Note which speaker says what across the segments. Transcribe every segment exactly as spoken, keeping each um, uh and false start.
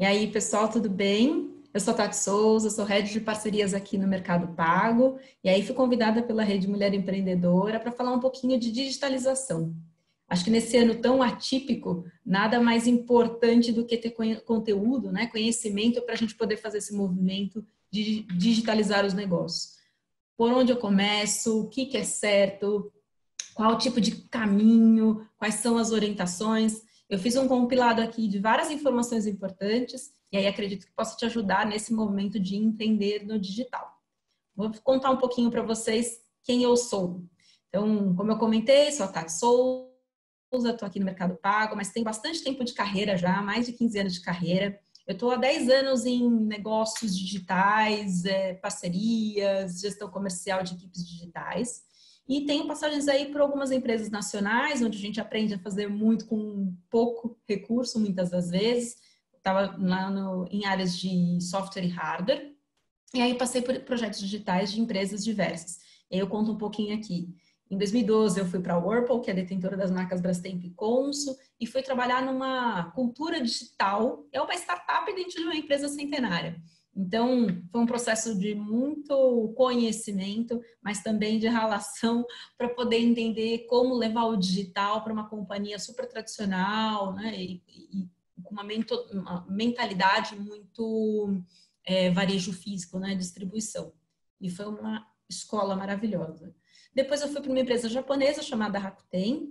Speaker 1: aí, pessoal, tudo bem? Eu sou a Tati Souza, sou head de parcerias aqui no Mercado Pago, e aí fui convidada pela Rede Mulher Empreendedora para falar um pouquinho de digitalização. Acho que nesse ano tão atípico, nada mais importante do que ter conteúdo, né, conhecimento para a gente poder fazer esse movimento de digitalizar os negócios. Por onde eu começo, o que, que é certo, qual o tipo de caminho, quais são as orientações. Eu fiz um compilado aqui de várias informações importantes e aí acredito que possa te ajudar nesse movimento de empreender no digital. Vou contar um pouquinho para vocês quem eu sou. Então, como eu comentei, sou a Tati Souza, estou aqui no Mercado Pago, mas tenho bastante tempo de carreira já, mais de quinze anos de carreira. Eu estou há dez anos em negócios digitais, é, parcerias, gestão comercial de equipes digitais. E tenho passagens aí por algumas empresas nacionais, onde a gente aprende a fazer muito com pouco recurso, muitas das vezes. Estava lá no, em áreas de software e hardware. E aí passei por projetos digitais de empresas diversas. E aí eu conto um pouquinho aqui. Em dois mil e doze eu fui para a Whirlpool, que é detentora das marcas Brastemp e Consul, e fui trabalhar numa cultura digital. É uma startup dentro de uma empresa centenária. Então, foi um processo de muito conhecimento, mas também de relação para poder entender como levar o digital para uma companhia super tradicional, né? E, e com uma, uma mentalidade muito é, varejo físico, né? Distribuição. E foi uma escola maravilhosa. Depois eu fui para uma empresa japonesa chamada Rakuten,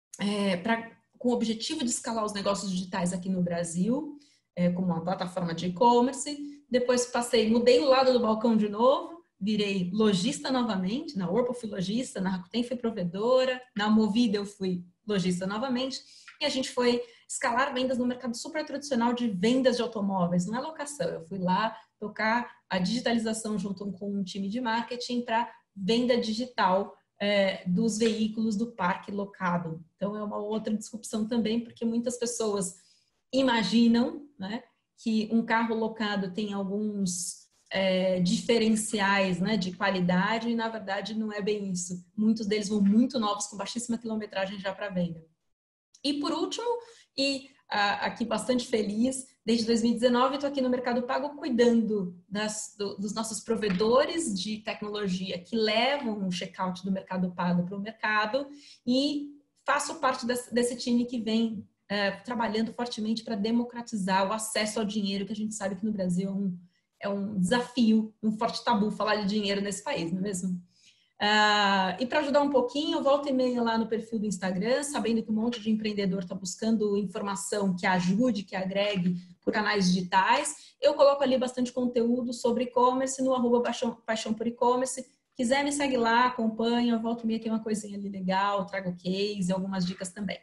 Speaker 1: é, pra, com o objetivo de escalar os negócios digitais aqui no Brasil, é, como uma plataforma de e-commerce. Depois passei, mudei o lado do balcão de novo, virei lojista novamente. Na Whirlpool fui lojista, na Rakuten fui provedora, na Movida eu fui lojista novamente. E a gente foi escalar vendas no mercado super tradicional de vendas de automóveis, não é locação. Eu fui lá tocar a digitalização junto com um time de marketing para venda digital é, dos veículos do parque locado. Então é uma outra disrupção também, porque muitas pessoas imaginam, né, que um carro locado tem alguns é, diferenciais, né, de qualidade e na verdade não é bem isso. Muitos deles vão muito novos, com baixíssima quilometragem já para venda. E por último, e ah, aqui bastante feliz, desde dois mil e dezenove estou aqui no Mercado Pago cuidando das, do, dos nossos provedores de tecnologia que levam o checkout do Mercado Pago para o mercado e faço parte desse, desse time que vem é, trabalhando fortemente para democratizar o acesso ao dinheiro, que a gente sabe que no Brasil é um, é um desafio, um forte tabu falar de dinheiro nesse país, não é mesmo? Uh, e para ajudar um pouquinho, eu volto e meia lá no perfil do Instagram, sabendo que um monte de empreendedor está buscando informação que ajude, que agregue por canais digitais. Eu coloco ali bastante conteúdo sobre e-commerce no arroba paixão, paixão por e-commerce. Quiser me segue lá, acompanha, eu volto e meia, tem uma coisinha ali legal, trago case, algumas dicas também.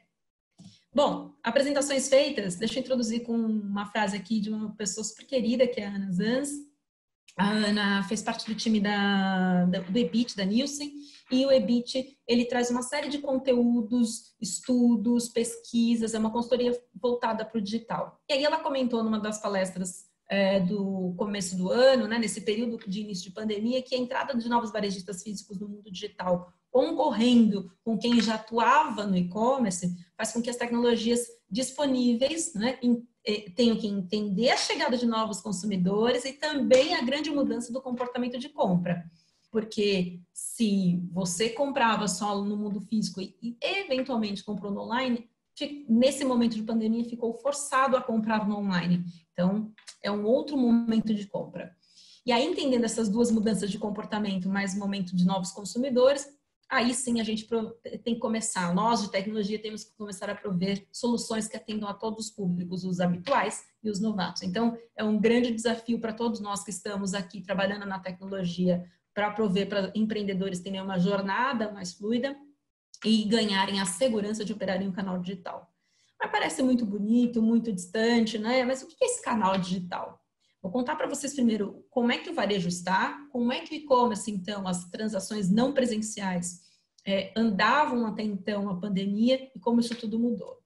Speaker 1: Bom, apresentações feitas, deixa eu introduzir com uma frase aqui de uma pessoa super querida, que é a Ana Zanz. A Ana fez parte do time da, da, do EBIT, da Nielsen, e o EBIT, ele traz uma série de conteúdos, estudos, pesquisas, é uma consultoria voltada para o digital. E aí ela comentou numa das palestras é, do começo do ano, né, nesse período de início de pandemia, que a entrada de novos varejistas físicos no mundo digital, concorrendo com quem já atuava no e-commerce, faz com que as tecnologias disponíveis, né, tenho que entender a chegada de novos consumidores e também a grande mudança do comportamento de compra. Porque se você comprava só no mundo físico e eventualmente comprou no online, nesse momento de pandemia ficou forçado a comprar no online. Então, é um outro momento de compra. E aí, entendendo essas duas mudanças de comportamento, mais o momento de novos consumidores, aí sim a gente tem que começar, nós de tecnologia temos que começar a prover soluções que atendam a todos os públicos, os habituais e os novatos. Então, é um grande desafio para todos nós que estamos aqui trabalhando na tecnologia para prover para empreendedores terem uma jornada mais fluida e ganharem a segurança de operarem um canal digital. Mas parece muito bonito, muito distante, né? Mas o que é esse canal digital? Vou contar para vocês primeiro como é que o varejo está, como é que o e-commerce, então, as transações não presenciais é, andavam até então a pandemia e como isso tudo mudou.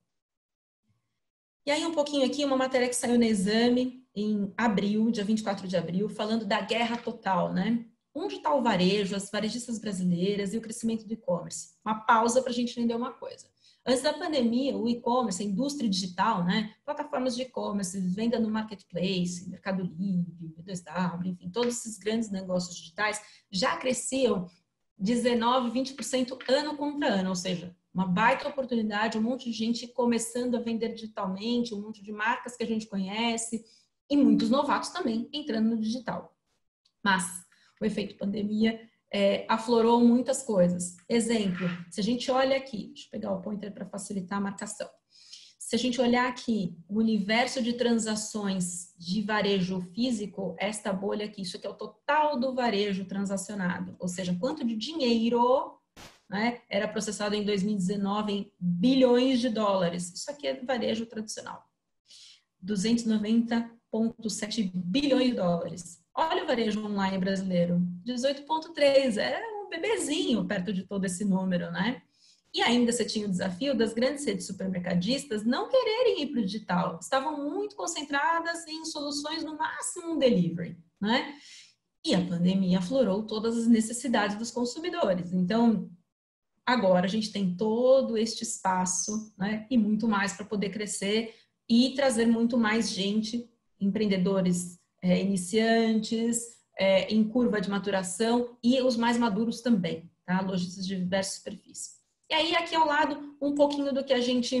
Speaker 1: E aí um pouquinho aqui, uma matéria que saiu no Exame em abril, dia vinte e quatro de abril, falando da guerra total, né? Onde está o varejo, as varejistas brasileiras e o crescimento do e-commerce? Uma pausa para a gente entender uma coisa. Antes da pandemia, o e-commerce, a indústria digital, né, plataformas de e-commerce, venda no marketplace, Mercado Livre, B dois W, enfim, todos esses grandes negócios digitais já cresciam dezenove, vinte por cento ano contra ano, ou seja, uma baita oportunidade, um monte de gente começando a vender digitalmente, um monte de marcas que a gente conhece e muitos novatos também entrando no digital. Mas o efeito pandemia é, aflorou muitas coisas. Exemplo, se a gente olha aqui, deixa eu pegar o pointer para facilitar a marcação. Se a gente olhar aqui, o universo de transações de varejo físico, esta bolha aqui, isso aqui é o total do varejo transacionado, ou seja, quanto de dinheiro, né, era processado em dois mil e dezenove em bilhões de dólares. Isso aqui é varejo tradicional. duzentos e noventa vírgula sete bilhões de dólares. Olha o varejo online brasileiro, dezoito vírgula três, é um bebezinho perto de todo esse número, né? E ainda você tinha o desafio das grandes redes supermercadistas não quererem ir para o digital. Estavam muito concentradas em soluções no máximo delivery, né? E a pandemia aflorou todas as necessidades dos consumidores. Então, agora a gente tem todo este espaço, né? E muito mais para poder crescer e trazer muito mais gente, empreendedores é, iniciantes, é, em curva de maturação e os mais maduros também, tá? Lojistas de diversos perfis. E aí, aqui ao lado, um pouquinho do que a gente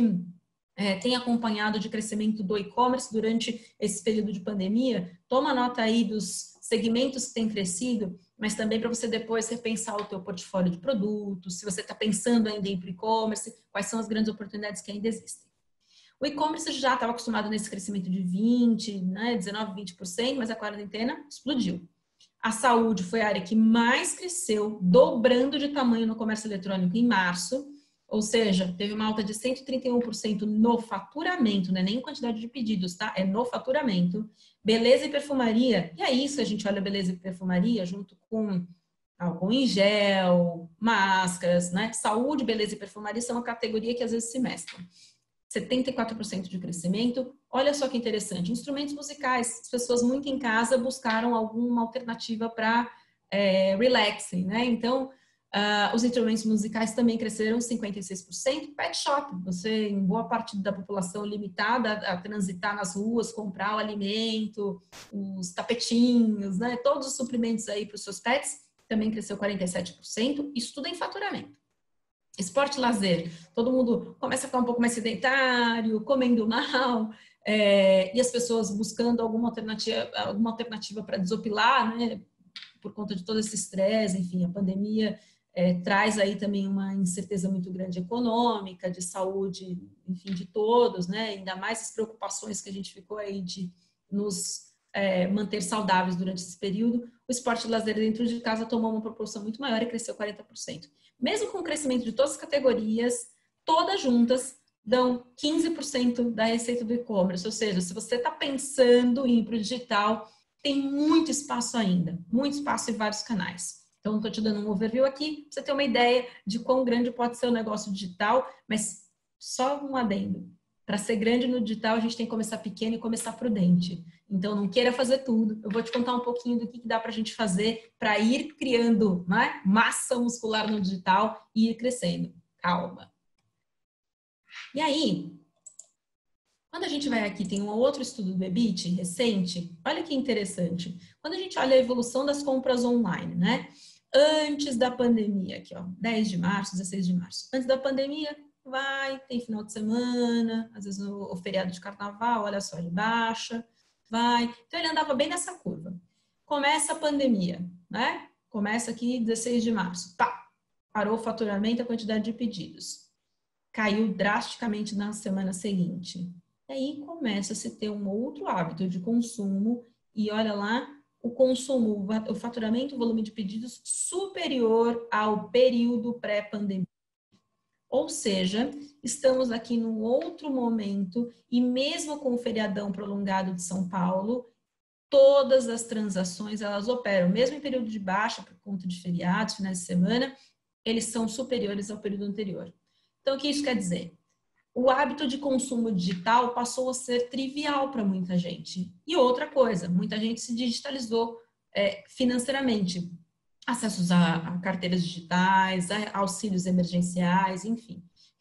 Speaker 1: é, tem acompanhado de crescimento do e-commerce durante esse período de pandemia. Toma nota aí dos segmentos que têm crescido, mas também para você depois repensar o teu portfólio de produtos, se você está pensando ainda em e-commerce, quais são as grandes oportunidades que ainda existem. O e-commerce já estava acostumado nesse crescimento de vinte, né, dezenove, vinte por cento, mas a quarentena explodiu. A saúde foi a área que mais cresceu, dobrando de tamanho no comércio eletrônico em março, ou seja, teve uma alta de cento e trinta e um por cento no faturamento, não é nem quantidade de pedidos, tá? É no faturamento. Beleza e perfumaria, e é isso, a gente olha beleza e perfumaria junto com álcool em gel, máscaras, né? Saúde, beleza e perfumaria são uma categoria que às vezes se mesclam. setenta e quatro por cento de crescimento. Olha só que interessante, instrumentos musicais. As pessoas muito em casa buscaram alguma alternativa para é, relaxing, né? Então, uh, os instrumentos musicais também cresceram cinquenta e seis por cento. Pet shop, você, em boa parte da população limitada a, a transitar nas ruas, comprar o alimento, os tapetinhos, né? Todos os suprimentos aí para os seus pets, também cresceu quarenta e sete por cento. Isso tudo em faturamento. Esporte e lazer, todo mundo começa a ficar um pouco mais sedentário, comendo mal, é, e as pessoas buscando alguma alternativa, alguma alternativa para desopilar, né, por conta de todo esse estresse, enfim, a pandemia é, traz aí também uma incerteza muito grande econômica, de saúde, enfim, de todos, né, ainda mais as preocupações que a gente ficou aí de nos é, manter saudáveis durante esse período. O esporte e lazer dentro de casa tomou uma proporção muito maior e cresceu quarenta por cento. Mesmo com o crescimento de todas as categorias, todas juntas dão quinze por cento da receita do e-commerce. Ou seja, se você está pensando em ir para o digital, tem muito espaço ainda, muito espaço em vários canais. Então, estou te dando um overview aqui, para você ter uma ideia de quão grande pode ser o negócio digital, mas só um adendo. Para ser grande no digital, a gente tem que começar pequeno e começar prudente. Então, não queira fazer tudo. Eu vou te contar um pouquinho do que dá para a gente fazer para ir criando, né, massa muscular no digital e ir crescendo. Calma. E aí, quando a gente vai aqui, tem um outro estudo do Ebit recente. Olha que interessante. Quando a gente olha a evolução das compras online, né? Antes da pandemia, aqui ó, dez de março, dezesseis de março. Antes da pandemia, vai, tem final de semana, às vezes o, o feriado de carnaval, olha só, ele baixa, vai. Então ele andava bem nessa curva. Começa a pandemia, né? Começa aqui dezesseis de março, pá, parou o faturamento, a quantidade de pedidos. Caiu drasticamente na semana seguinte. E aí começa a se ter um outro hábito de consumo e olha lá, o consumo, o faturamento, o volume de pedidos superior ao período pré-pandemia. Ou seja, estamos aqui num outro momento e mesmo com o feriadão prolongado de São Paulo, todas as transações, elas operam, mesmo em período de baixa, por conta de feriados, finais de semana, eles são superiores ao período anterior. Então, o que isso quer dizer? O hábito de consumo digital passou a ser trivial para muita gente. E outra coisa, muita gente se digitalizou é, financeiramente. Acessos a, a carteiras digitais, a auxílios emergenciais, enfim.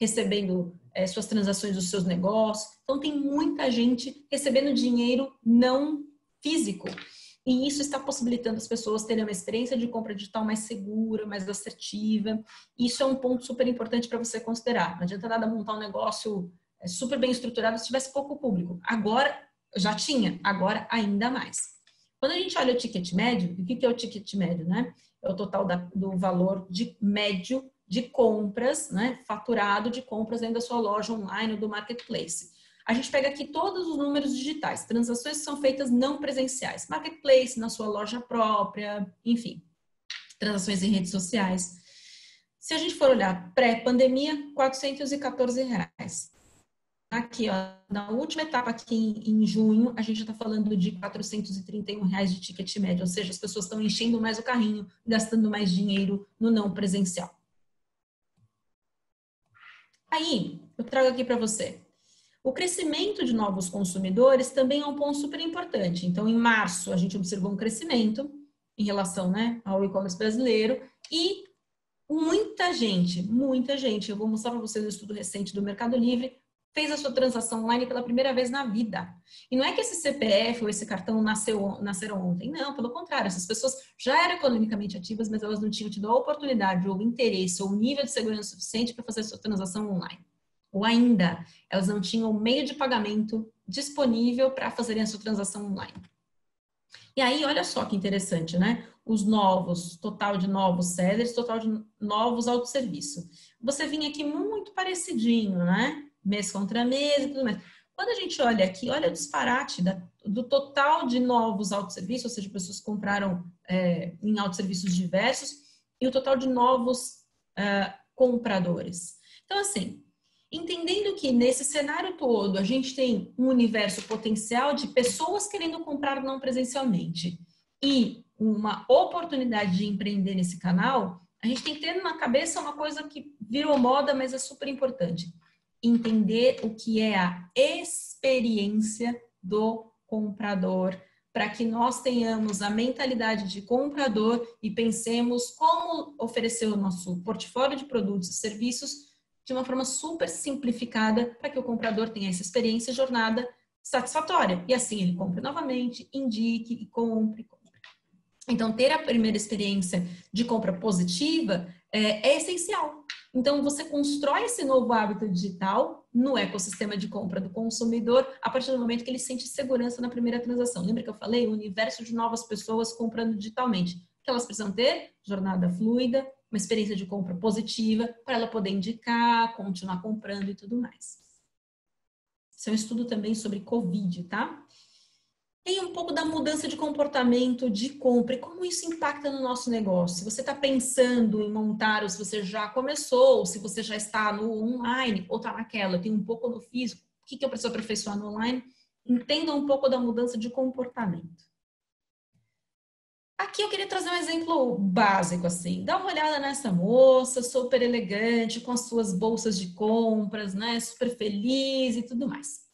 Speaker 1: recebendo é, suas transações dos seus negócios. Então, tem muita gente recebendo dinheiro não físico. E isso está possibilitando as pessoas terem uma experiência de compra digital mais segura, mais assertiva. Isso é um ponto super importante para você considerar. Não adianta nada montar um negócio super bem estruturado se tivesse pouco público. Agora, já tinha, agora ainda mais. Quando a gente olha o ticket médio, o que é o ticket médio, né? É o total da, do valor de médio de compras, né? Faturado de compras dentro da sua loja online ou do marketplace. A gente pega aqui todos os números digitais, transações que são feitas não presenciais, marketplace, na sua loja própria, enfim, transações em redes sociais. Se a gente for olhar pré-pandemia, quatrocentos e quatorze reais. Aqui, ó, na última etapa aqui em, em junho, a gente já está falando de quatrocentos e trinta e um reais de ticket médio, ou seja, as pessoas estão enchendo mais o carrinho, gastando mais dinheiro no não presencial. Aí, eu trago aqui para você. O crescimento de novos consumidores também é um ponto super importante. Então, em março, a gente observou um crescimento em relação, né, ao e-commerce brasileiro e muita gente, muita gente, eu vou mostrar para vocês um estudo recente do Mercado Livre, fez a sua transação online pela primeira vez na vida. E não é que esse C P F ou esse cartão nasceu, nasceram ontem. Não, pelo contrário. Essas pessoas já eram economicamente ativas, mas elas não tinham tido a oportunidade ou o interesse ou o nível de segurança suficiente para fazer a sua transação online. Ou ainda, elas não tinham o meio de pagamento disponível para fazerem a sua transação online. E aí, olha só que interessante, né? Os novos, total de novos sellers, total de novos autosserviço. Você vinha aqui muito parecidinho, né? Mês contra mês e tudo mais. Quando a gente olha aqui, olha o disparate da, do total de novos autosserviços, ou seja, pessoas que compraram é, em autosserviços diversos, e o total de novos uh, compradores. Então, assim, entendendo que nesse cenário todo a gente tem um universo potencial de pessoas querendo comprar não presencialmente e uma oportunidade de empreender nesse canal, a gente tem que ter na cabeça uma coisa que virou moda, mas é super importante. Entender o que é a experiência do comprador, para que nós tenhamos a mentalidade de comprador e pensemos como oferecer o nosso portfólio de produtos e serviços de uma forma super simplificada para que o comprador tenha essa experiência e jornada satisfatória. E assim ele compre novamente, indique e compre, compre. Então, ter a primeira experiência de compra positiva é, é essencial. Então, você constrói esse novo hábito digital no ecossistema de compra do consumidor a partir do momento que ele sente segurança na primeira transação. Lembra que eu falei? O universo de novas pessoas comprando digitalmente. O que elas precisam ter? Jornada fluida, uma experiência de compra positiva, para ela poder indicar, continuar comprando e tudo mais. Esse é um estudo também sobre Covid, tá? Tem um pouco da mudança de comportamento de compra e como isso impacta no nosso negócio. Se você está pensando em montar, ou se você já começou, ou se você já está no online, ou está naquela, tem um pouco no físico, o que, que eu preciso aperfeiçoar no online? Entenda um pouco da mudança de comportamento. Aqui eu queria trazer um exemplo básico, assim. Dá uma olhada nessa moça, super elegante, com as suas bolsas de compras, né? Super feliz e tudo mais.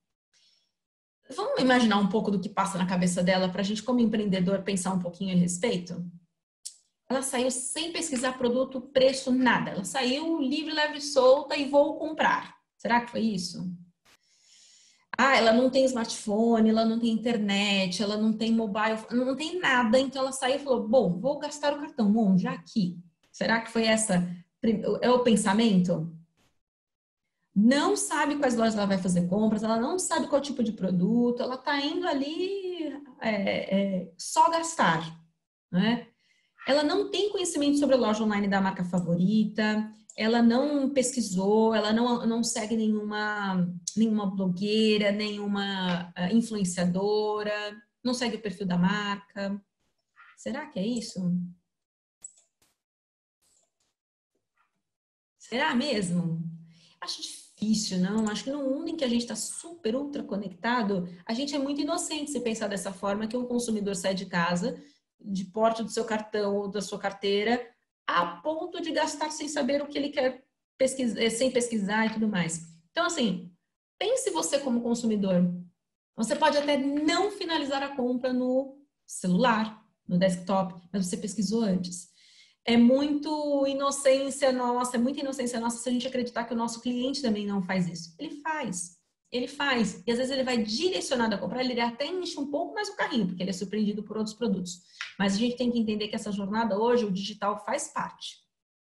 Speaker 1: Vamos imaginar um pouco do que passa na cabeça dela para a gente, como empreendedor, pensar um pouquinho a respeito? Ela saiu sem pesquisar produto, preço, nada. Ela saiu livre, leve, solta e vou comprar. Será que foi isso? Ah, ela não tem smartphone, ela não tem internet, ela não tem mobile, não tem nada. Então ela saiu e falou, bom, vou gastar o cartão. Bom, já aqui. Será que foi essa? É o pensamento? Não sabe quais lojas ela vai fazer compras, ela não sabe qual tipo de produto, ela está indo ali é, é, só gastar, né? Ela não tem conhecimento sobre a loja online da marca favorita, ela não pesquisou, ela não, não segue nenhuma, nenhuma blogueira, nenhuma uh, influenciadora, não segue o perfil da marca. Será que é isso? Será mesmo? Acho difícil, não? Acho que no mundo em que a gente está super, ultra conectado, a gente é muito inocente se pensar dessa forma, que um consumidor sai de casa, de porta do seu cartão ou da sua carteira, a ponto de gastar sem saber o que ele quer pesquisar, sem pesquisar e tudo mais. Então, assim, pense você como consumidor. Você pode até não finalizar a compra no celular, no desktop, mas você pesquisou antes. é muito inocência nossa, é muita inocência nossa se a gente acreditar que o nosso cliente também não faz isso. Ele faz, ele faz. E às vezes ele vai direcionado a comprar, ele até enche um pouco mais o carrinho, porque ele é surpreendido por outros produtos. Mas a gente tem que entender que essa jornada hoje, o digital faz parte.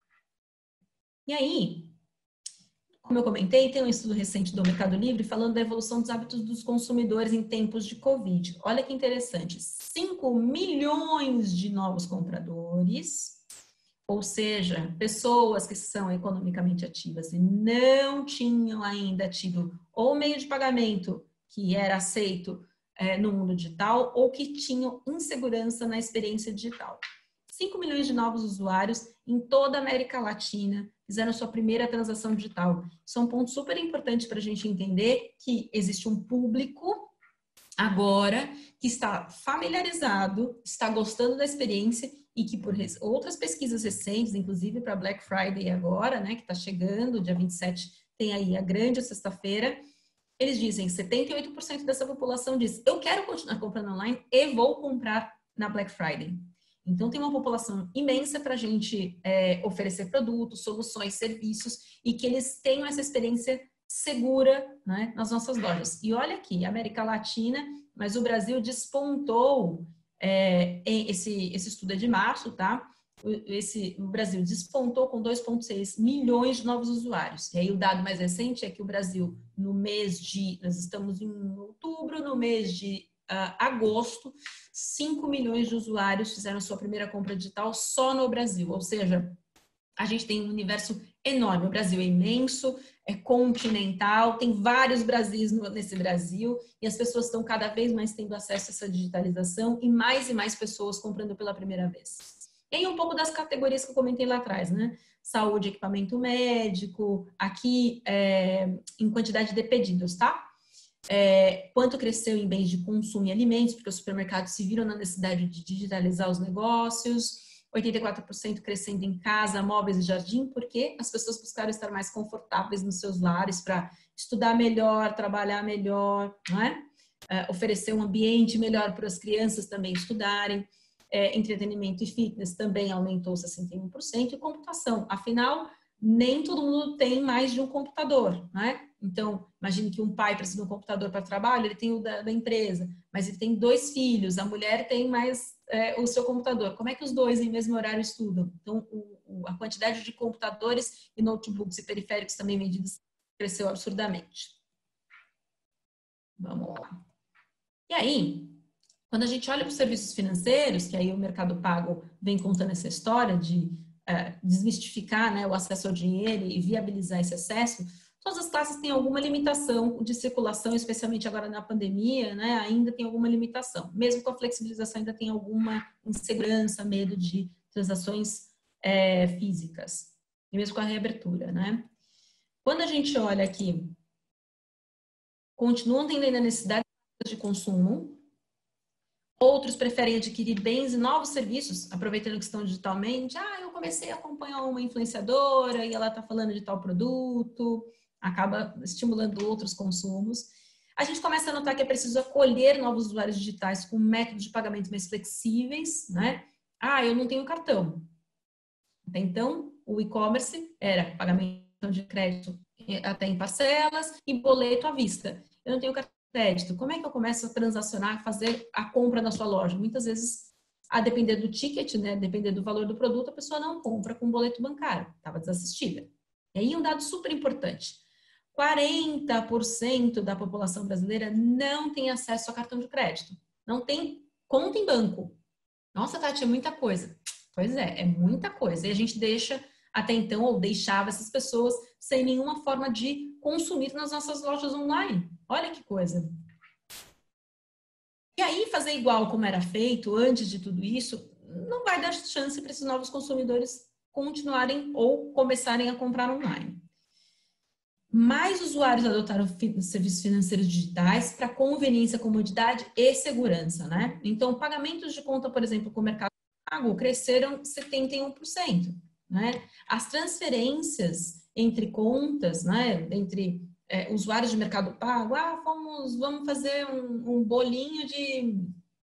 Speaker 1: E aí, como eu comentei, tem um estudo recente do Mercado Livre falando da evolução dos hábitos dos consumidores em tempos de Covid. Olha que interessante, cinco milhões de novos compradores, ou seja, pessoas que são economicamente ativas e não tinham ainda tido ou meio de pagamento que era aceito é, no mundo digital ou que tinham insegurança na experiência digital. cinco milhões de novos usuários em toda a América Latina fizeram sua primeira transação digital. Isso é um ponto super importante para a gente entender que existe um público agora que está familiarizado, está gostando da experiência e que por outras pesquisas recentes, inclusive para Black Friday agora, né, que está chegando, dia vinte e sete, tem aí a grande sexta-feira, eles dizem, setenta e oito por cento dessa população diz, eu quero continuar comprando online e vou comprar na Black Friday. Então, tem uma população imensa para a gente é, oferecer produtos, soluções, serviços e que eles tenham essa experiência segura, né, nas nossas lojas. E olha aqui, América Latina, mas o Brasil despontou, é, esse, esse estudo é de março, tá? Esse, o Brasil despontou com dois vírgula seis milhões de novos usuários. E aí o dado mais recente é que o Brasil, no mês de, nós estamos em outubro, no mês de Uh, agosto, cinco milhões de usuários fizeram sua primeira compra digital só no Brasil, ou seja, a gente tem um universo enorme, o Brasil é imenso, é continental, tem vários Brasis no, nesse Brasil e as pessoas estão cada vez mais tendo acesso a essa digitalização e mais e mais pessoas comprando pela primeira vez. E aí um pouco das categorias que eu comentei lá atrás, né? Saúde, equipamento médico, aqui é, em quantidade de pedidos, tá? É, quanto cresceu em bens de consumo e alimentos, porque os supermercados se viram na necessidade de digitalizar os negócios, oitenta e quatro por cento crescendo em casa, móveis e jardim, porque as pessoas buscaram estar mais confortáveis nos seus lares para estudar melhor, trabalhar melhor, não é? É, oferecer um ambiente melhor para as crianças também estudarem. É, entretenimento e fitness também aumentou sessenta e um por cento, e computação, afinal, nem todo mundo tem mais de um computador, né? Então, imagine que um pai precisa de um computador para trabalho, ele tem o da, da empresa, mas ele tem dois filhos, a mulher tem mais é, o seu computador. Como é que os dois em mesmo horário estudam? Então, o, o, a quantidade de computadores e notebooks e periféricos também medidos cresceu absurdamente. Vamos lá. E aí, quando a gente olha para os serviços financeiros, que aí o Mercado Pago vem contando essa história de é, desmistificar, né, o acesso ao dinheiro e viabilizar esse acesso, todas as classes têm alguma limitação de circulação, especialmente agora na pandemia, né, ainda tem alguma limitação. Mesmo com a flexibilização, ainda tem alguma insegurança, medo de transações é, físicas, e mesmo com a reabertura, né. Quando a gente olha aqui, continuam tendo ainda necessidade de consumo, outros preferem adquirir bens e novos serviços, aproveitando que estão digitalmente. Ah, eu comecei a acompanhar uma influenciadora e ela está falando de tal produto, acaba estimulando outros consumos. A gente começa a notar que é preciso acolher novos usuários digitais com métodos de pagamento mais flexíveis, né? Ah, eu não tenho cartão. Até então, o e-commerce era pagamento de crédito até em parcelas e boleto à vista. Eu não tenho cartão crédito, como é que eu começo a transacionar, fazer a compra na sua loja? Muitas vezes, a depender do ticket, né, depender do valor do produto, a pessoa não compra com boleto bancário, estava desassistida. E aí um dado super importante, quarenta por cento da população brasileira não tem acesso a cartão de crédito, não tem conta em banco. Nossa, Tati, é muita coisa. Pois é, é muita coisa. E a gente deixa, até então, ou deixava essas pessoas sem nenhuma forma de consumir nas nossas lojas online. Olha que coisa. E aí, fazer igual como era feito antes de tudo isso, não vai dar chance para esses novos consumidores continuarem ou começarem a comprar online. Mais usuários adotaram serviços financeiros digitais para conveniência, comodidade e segurança, né? Então, pagamentos de conta, por exemplo, com o Mercado Pago cresceram setenta e um por cento, né? As transferências entre contas, né, entre é, usuários de Mercado Pago, ah, vamos, vamos fazer um, um bolinho de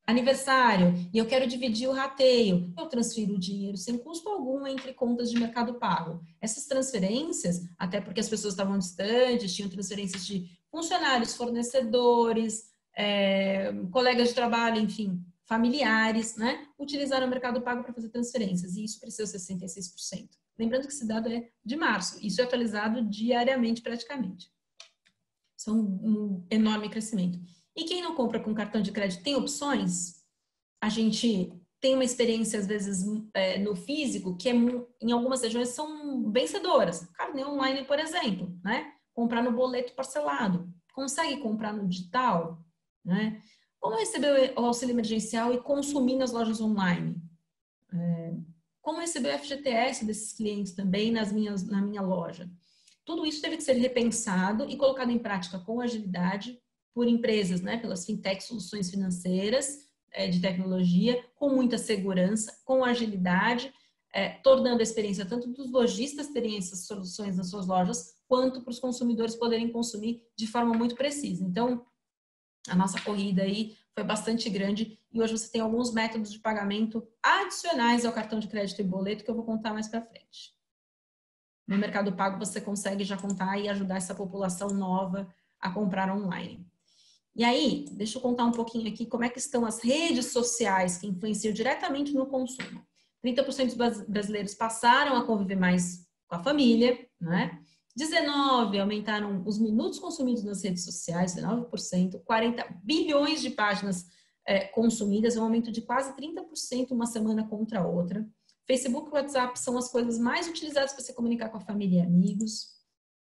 Speaker 1: aniversário e eu quero dividir o rateio, eu transfiro o dinheiro sem custo algum entre contas de Mercado Pago. Essas transferências, até porque as pessoas estavam distantes, tinham transferências de funcionários, fornecedores, é, colegas de trabalho, enfim, familiares, né? Utilizaram o Mercado Pago para fazer transferências e isso cresceu sessenta e seis por cento. Lembrando que esse dado é de março, isso é atualizado diariamente praticamente. Isso é um, um enorme crescimento. E quem não compra com cartão de crédito tem opções? A gente tem uma experiência, às vezes, é, no físico, que é, em algumas regiões são vencedoras. Carnê online, por exemplo, né? Comprar no boleto parcelado. Consegue comprar no digital? Né? Como receber o auxílio emergencial e consumir nas lojas online? É, como receber o F G T S desses clientes também nas minhas, na minha loja? Tudo isso teve que ser repensado e colocado em prática com agilidade por empresas, né, pelas fintech soluções financeiras é, de tecnologia, com muita segurança, com agilidade, é, tornando a experiência tanto dos lojistas terem essas soluções nas suas lojas, quanto para os consumidores poderem consumir de forma muito precisa. Então, a nossa corrida aí foi bastante grande e hoje você tem alguns métodos de pagamento adicionais ao cartão de crédito e boleto que eu vou contar mais para frente. No Mercado Pago você consegue já contar e ajudar essa população nova a comprar online. E aí, deixa eu contar um pouquinho aqui como é que estão as redes sociais que influenciam diretamente no consumo. trinta por cento dos brasileiros passaram a conviver mais com a família, né? dezenove por cento aumentaram os minutos consumidos nas redes sociais, dezenove por cento, quarenta bilhões de páginas é, consumidas, um aumento de quase trinta por cento uma semana contra a outra. Facebook e WhatsApp são as coisas mais utilizadas para se comunicar com a família e amigos.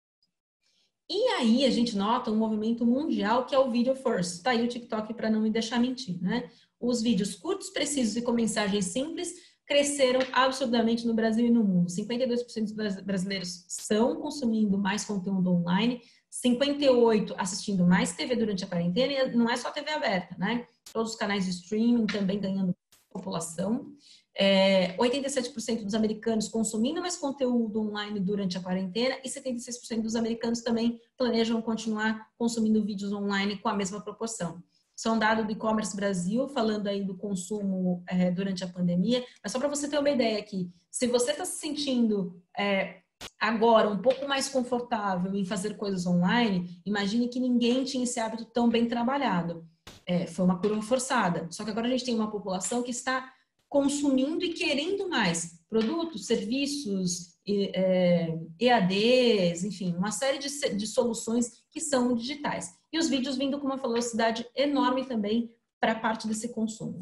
Speaker 1: E aí a gente nota um movimento mundial que é o video first. Tá aí o TikTok para não me deixar mentir, né? Os vídeos curtos, precisos e com mensagens simples cresceram absurdamente no Brasil e no mundo. cinquenta e dois por cento dos brasileiros estão consumindo mais conteúdo online, cinquenta e oito por cento assistindo mais T V durante a quarentena, e não é só T V aberta, né? Todos os canais de streaming também ganhando população. É, oitenta e sete por cento dos americanos consumindo mais conteúdo online durante a quarentena e setenta e seis por cento dos americanos também planejam continuar consumindo vídeos online com a mesma proporção. Isso é um dado do e-commerce Brasil, falando aí do consumo é, durante a pandemia, mas só para você ter uma ideia aqui, se você está se sentindo é, agora um pouco mais confortável em fazer coisas online, imagine que ninguém tinha esse hábito tão bem trabalhado. É, foi uma curva forçada, só que agora a gente tem uma população que está consumindo e querendo mais produtos, serviços, é, E A Ds, enfim, uma série de, de soluções que são digitais. E os vídeos vindo com uma velocidade enorme também para a parte desse consumo.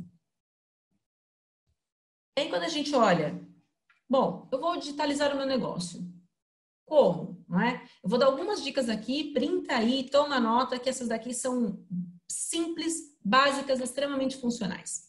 Speaker 1: E aí quando a gente olha, bom, eu vou digitalizar o meu negócio. Como? Não é? Eu vou dar algumas dicas aqui, printa aí, toma nota que essas daqui são simples, básicas, extremamente funcionais.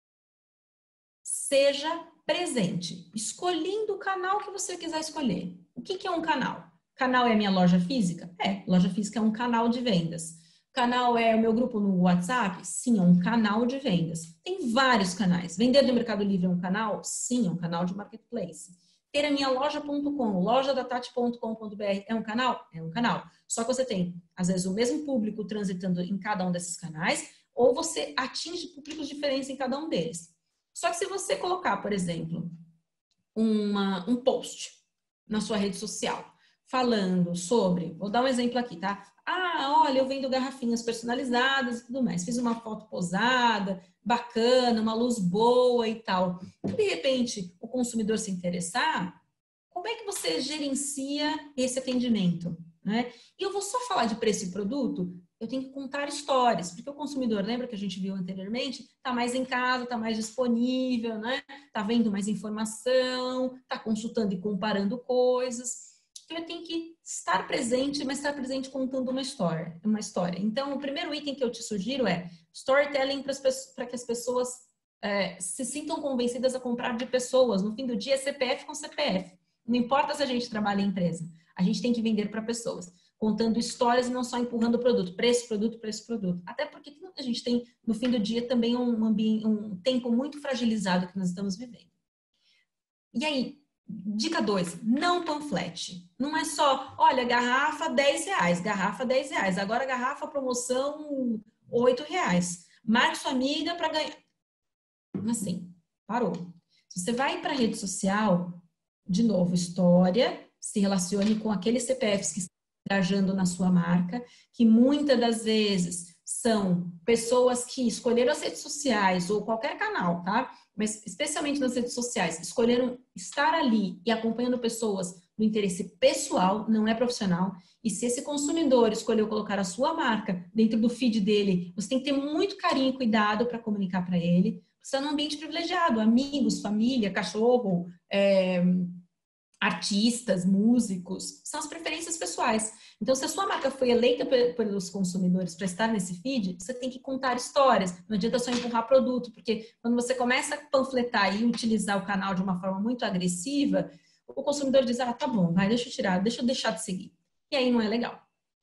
Speaker 1: Seja presente, escolhendo o canal que você quiser escolher. O que, que é um canal? Canal é a minha loja física? É, loja física é um canal de vendas. Canal é o meu grupo no WhatsApp? Sim, é um canal de vendas. Tem vários canais. Vender no Mercado Livre é um canal? Sim, é um canal de marketplace. Ter a minha loja ponto com, loja da tati ponto com ponto br é um canal? É um canal. Só que você tem, às vezes, o mesmo público transitando em cada um desses canais, ou você atinge públicos diferentes em cada um deles. Só que se você colocar, por exemplo, uma, um post na sua rede social falando sobre, vou dar um exemplo aqui, tá? Ah, olha, eu vendo garrafinhas personalizadas e tudo mais. Fiz uma foto posada, bacana, uma luz boa e tal. De repente, o consumidor se interessar, como é que você gerencia esse atendimento? Né? E eu vou só falar de preço e produto? Eu tenho que contar histórias, porque o consumidor, lembra que a gente viu anteriormente, está mais em casa, está mais disponível, né? Está vendo mais informação, está consultando e comparando coisas. Então, eu tenho que estar presente, mas estar presente contando uma história. Uma história. Então, o primeiro item que eu te sugiro é storytelling para que as pessoas é, se sintam convencidas a comprar de pessoas. No fim do dia, é C P F com C P F. Não importa se a gente trabalha em empresa, a gente tem que vender para pessoas, contando histórias e não só empurrando produto, preço, produto, preço, produto. Até porque a gente tem, no fim do dia, também um, ambiente, um tempo muito fragilizado que nós estamos vivendo. E aí, dica dois, não panflete. Não é só, olha, garrafa dez reais, garrafa dez reais, agora garrafa promoção oito reais. marque sua amiga para ganhar. Assim, parou. Se você vai para a rede social, de novo, história, se relacione com aqueles C P Fs que estão engajando na sua marca, que muitas das vezes são pessoas que escolheram as redes sociais ou qualquer canal, tá? Mas especialmente nas redes sociais, escolheram estar ali e acompanhando pessoas do interesse pessoal, não é profissional. E se esse consumidor escolheu colocar a sua marca dentro do feed dele, você tem que ter muito carinho e cuidado para comunicar para ele. Você está num ambiente privilegiado, amigos, família, cachorro, é, artistas, músicos, são as preferências pessoais. Então, se a sua marca foi eleita pelos consumidores para estar nesse feed, você tem que contar histórias. Não adianta só empurrar produto, porque quando você começa a panfletar e utilizar o canal de uma forma muito agressiva, o consumidor diz, ah, tá bom, vai, deixa eu tirar, deixa eu deixar de seguir. E aí não é legal.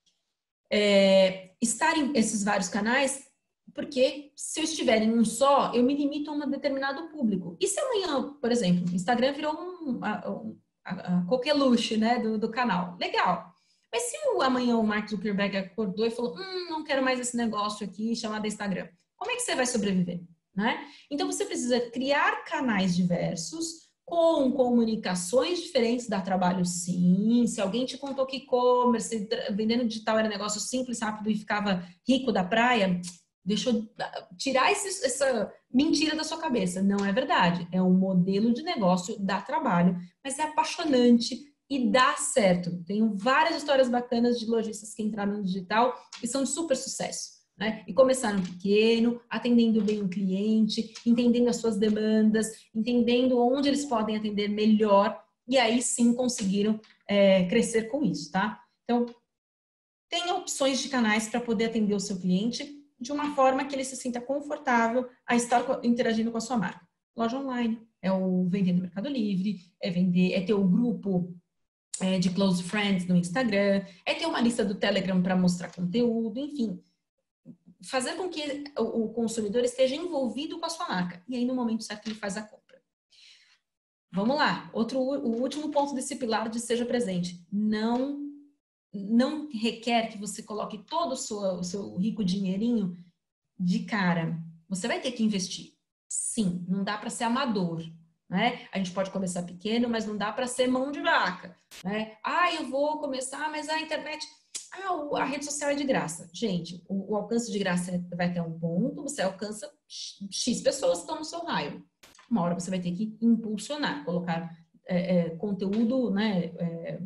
Speaker 1: É, estar em esses vários canais, porque se eu estiver em um só, eu me limito a um determinado público. E se amanhã, por exemplo, o Instagram virou um, um a, a coqueluche, né, do, do canal. Legal. Mas se o, amanhã o Mark Zuckerberg acordou e falou, hum, não quero mais esse negócio aqui chamado Instagram, como é que você vai sobreviver, né? Então você precisa criar canais diversos, com comunicações diferentes, dá trabalho sim. Se alguém te contou que e-commerce, vendendo digital era negócio simples, rápido e ficava rico da praia, deixa eu tirar esse, essa mentira da sua cabeça. Não é verdade. É um modelo de negócio, dá trabalho, mas é apaixonante e dá certo. Tenho várias histórias bacanas de lojistas que entraram no digital e são de super sucesso, né? E começaram pequeno, atendendo bem o cliente, entendendo as suas demandas, entendendo onde eles podem atender melhor e aí sim conseguiram é, crescer com isso, tá? Então, tenha opções de canais para poder atender o seu cliente de uma forma que ele se sinta confortável a estar interagindo com a sua marca. Loja online, é o vender no Mercado Livre, é vender, é ter o grupo é, de close friends no Instagram, é ter uma lista do Telegram para mostrar conteúdo, enfim. Fazer com que o consumidor esteja envolvido com a sua marca. E aí, no momento certo, ele faz a compra. Vamos lá. Outro, o último ponto desse pilar de seja presente. Não não requer que você coloque todo o seu, o seu rico dinheirinho de cara. Você vai ter que investir. Sim, não dá para ser amador, né? A gente pode começar pequeno, mas não dá para ser mão de vaca, né? Ah, eu vou começar, mas a internet... Ah, a rede social é de graça. Gente, o, o alcance de graça vai ter um ponto, você alcança X pessoas que estão no seu raio. Uma hora você vai ter que impulsionar, colocar é, é, conteúdo, né? É,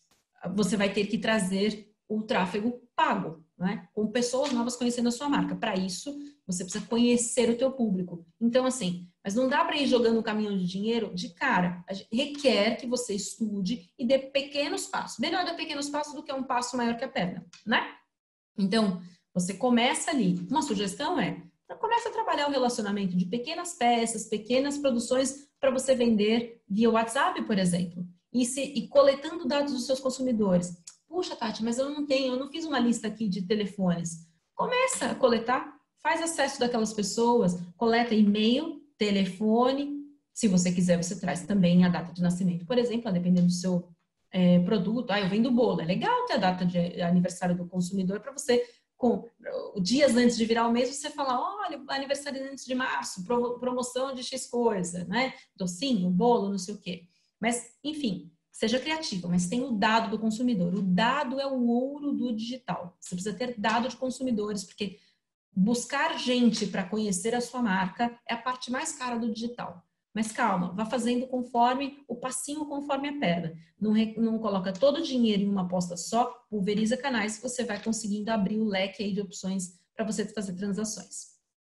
Speaker 1: você vai ter que trazer o tráfego pago, né? Com pessoas novas conhecendo a sua marca. Para isso, você precisa conhecer o teu público. Então, assim, mas não dá para ir jogando um caminhão de dinheiro de cara. Requer que você estude e dê pequenos passos. Melhor dar pequenos passos do que um passo maior que a perna, né? Então, você começa ali. Uma sugestão é, começa a trabalhar o relacionamento de pequenas peças, pequenas produções para você vender via WhatsApp, por exemplo. E, se, e coletando dados dos seus consumidores. Puxa, Tati, mas eu não tenho, eu não fiz uma lista aqui de telefones. Começa a coletar, faz acesso daquelas pessoas, coleta e-mail, telefone. Se você quiser, você traz também a data de nascimento, por exemplo, dependendo do seu é, produto. Ah, eu vendo bolo. É legal ter a data de aniversário do consumidor para você, com dias antes de virar o mês, você falar, olha, aniversário antes de março, promoção de X coisa, né? Docinho, bolo, não sei o quê. Mas, enfim, seja criativo, mas tem o dado do consumidor. O dado é o ouro do digital. Você precisa ter dado de consumidores, porque buscar gente para conhecer a sua marca é a parte mais cara do digital. Mas calma, vá fazendo conforme o passinho, conforme a perna. Não, não coloca todo o dinheiro em uma aposta só, pulveriza canais que você vai conseguindo abrir o leque aí de opções para você fazer transações.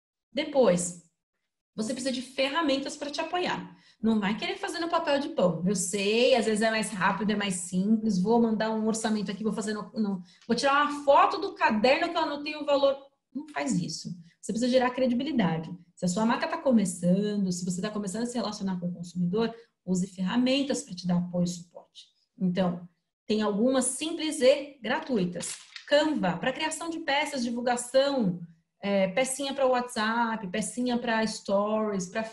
Speaker 1: Depois, você precisa de ferramentas para te apoiar. Não vai querer fazer no papel de pão. Eu sei, às vezes é mais rápido, é mais simples. Vou mandar um orçamento aqui, vou fazer no, no, vou tirar uma foto do caderno que eu anotei o valor. Não faz isso. Você precisa gerar credibilidade. Se a sua marca está começando, se você está começando a se relacionar com o consumidor, use ferramentas para te dar apoio e suporte. Então, tem algumas simples e gratuitas. Canva, para criação de peças, divulgação, É, pecinha para WhatsApp, pecinha para Stories, para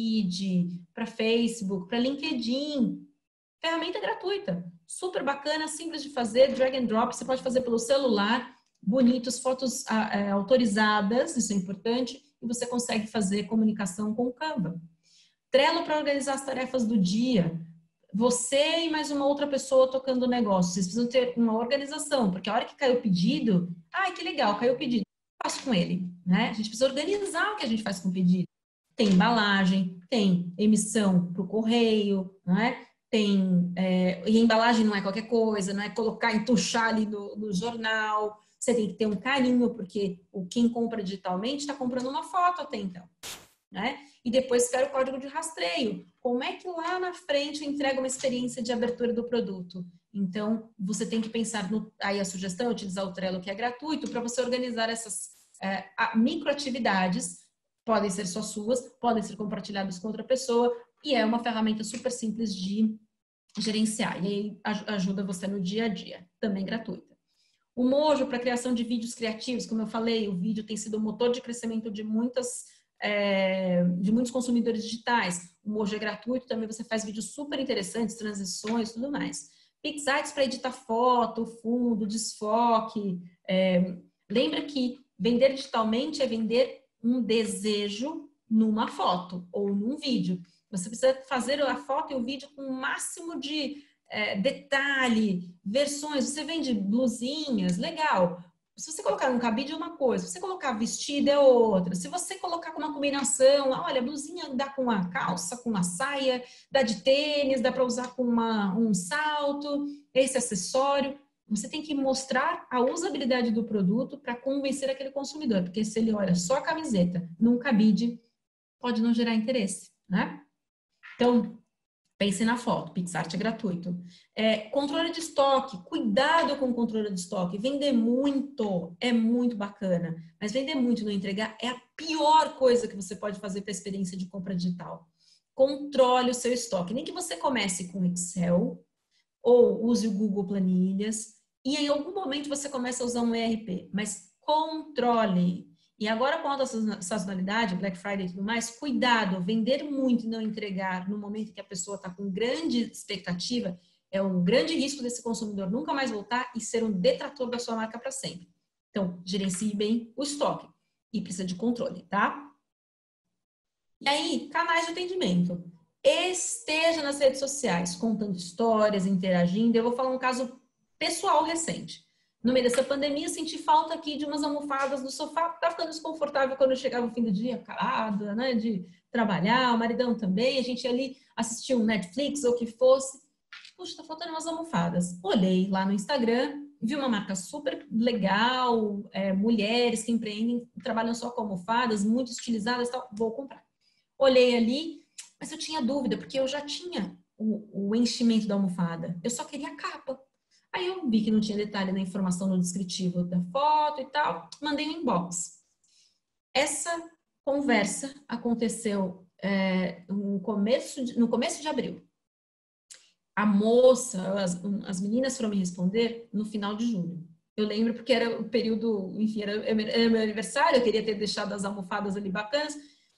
Speaker 1: Feed, para Facebook, para LinkedIn. Ferramenta gratuita, super bacana, simples de fazer, drag and drop, você pode fazer pelo celular bonitos, fotos é, autorizadas, isso é importante, e você consegue fazer comunicação com o Canva. Trello para organizar as tarefas do dia. Você e mais uma outra pessoa tocando o negócio. Vocês precisam ter uma organização, porque a hora que caiu o pedido, ai, que legal, caiu o pedido, o que eu faço com ele? Né? A gente precisa organizar o que a gente faz com o pedido. Tem embalagem, tem emissão para o correio, não é? Tem, é, e a embalagem não é qualquer coisa, não é colocar, entuchar ali no, no jornal. Você tem que ter um carinho, porque o quem compra digitalmente está comprando uma foto até então. Né? E depois espera o código de rastreio. Como é que lá na frente eu entrego uma experiência de abertura do produto? Então, você tem que pensar, no, aí a sugestão é utilizar o Trello, que é gratuito, para você organizar essas é, microatividades, podem ser só suas, podem ser compartilhadas com outra pessoa, e é uma ferramenta super simples de gerenciar, e aí ajuda você no dia a dia, também gratuita. O Mojo para criação de vídeos criativos, como eu falei, o vídeo tem sido o motor de crescimento de muitas É, de muitos consumidores digitais. O Mojo é gratuito, também você faz vídeos super interessantes, transições, tudo mais. PixArts para editar foto, fundo, desfoque. É, lembra que vender digitalmente é vender um desejo numa foto ou num vídeo. Você precisa fazer a foto e o vídeo com o máximo de é, detalhe, versões. Você vende blusinhas, legal. Se você colocar um cabide é uma coisa, se você colocar vestido é outra. Se você colocar com uma combinação, olha, a blusinha dá com uma calça, com uma saia, dá de tênis, dá para usar com uma, um salto, esse acessório. Você tem que mostrar a usabilidade do produto para convencer aquele consumidor, porque se ele olha só a camiseta num cabide, pode não gerar interesse, né? Então, pense na foto, PixArt é gratuito. É, controle de estoque, cuidado com o controle de estoque. Vender muito é muito bacana, mas vender muito e não entregar é a pior coisa que você pode fazer para a experiência de compra digital. Controle o seu estoque. Nem que você comece com Excel ou use o Google Planilhas e em algum momento você começa a usar um E R P, mas controle. E agora, com a alta sazonalidade, Black Friday e tudo mais, cuidado, vender muito e não entregar no momento que a pessoa está com grande expectativa é um grande risco desse consumidor nunca mais voltar e ser um detrator da sua marca para sempre. Então, gerencie bem o estoque e precisa de controle, tá? E aí, canais de atendimento. Esteja nas redes sociais, contando histórias, interagindo. Eu vou falar um caso pessoal recente. No meio dessa pandemia, eu senti falta aqui de umas almofadas no sofá, estava ficando desconfortável quando eu chegava no fim do dia, calada, né, de trabalhar, o maridão também, a gente ali assistia um Netflix ou o que fosse. Puxa, tá faltando umas almofadas. Olhei lá no Instagram, vi uma marca super legal, é, mulheres que empreendem, trabalham só com almofadas, muito estilizadas e tal, vou comprar. Olhei ali, mas eu tinha dúvida, porque eu já tinha o, o enchimento da almofada, eu só queria a capa. Aí eu vi que não tinha detalhe na informação no descritivo da foto e tal, mandei um inbox. Essa conversa aconteceu é, no, começo de, no começo de abril. A moça, as, as meninas foram me responder no final de julho. Eu lembro porque era o período, enfim, era, era meu aniversário, eu queria ter deixado as almofadas ali bacanas.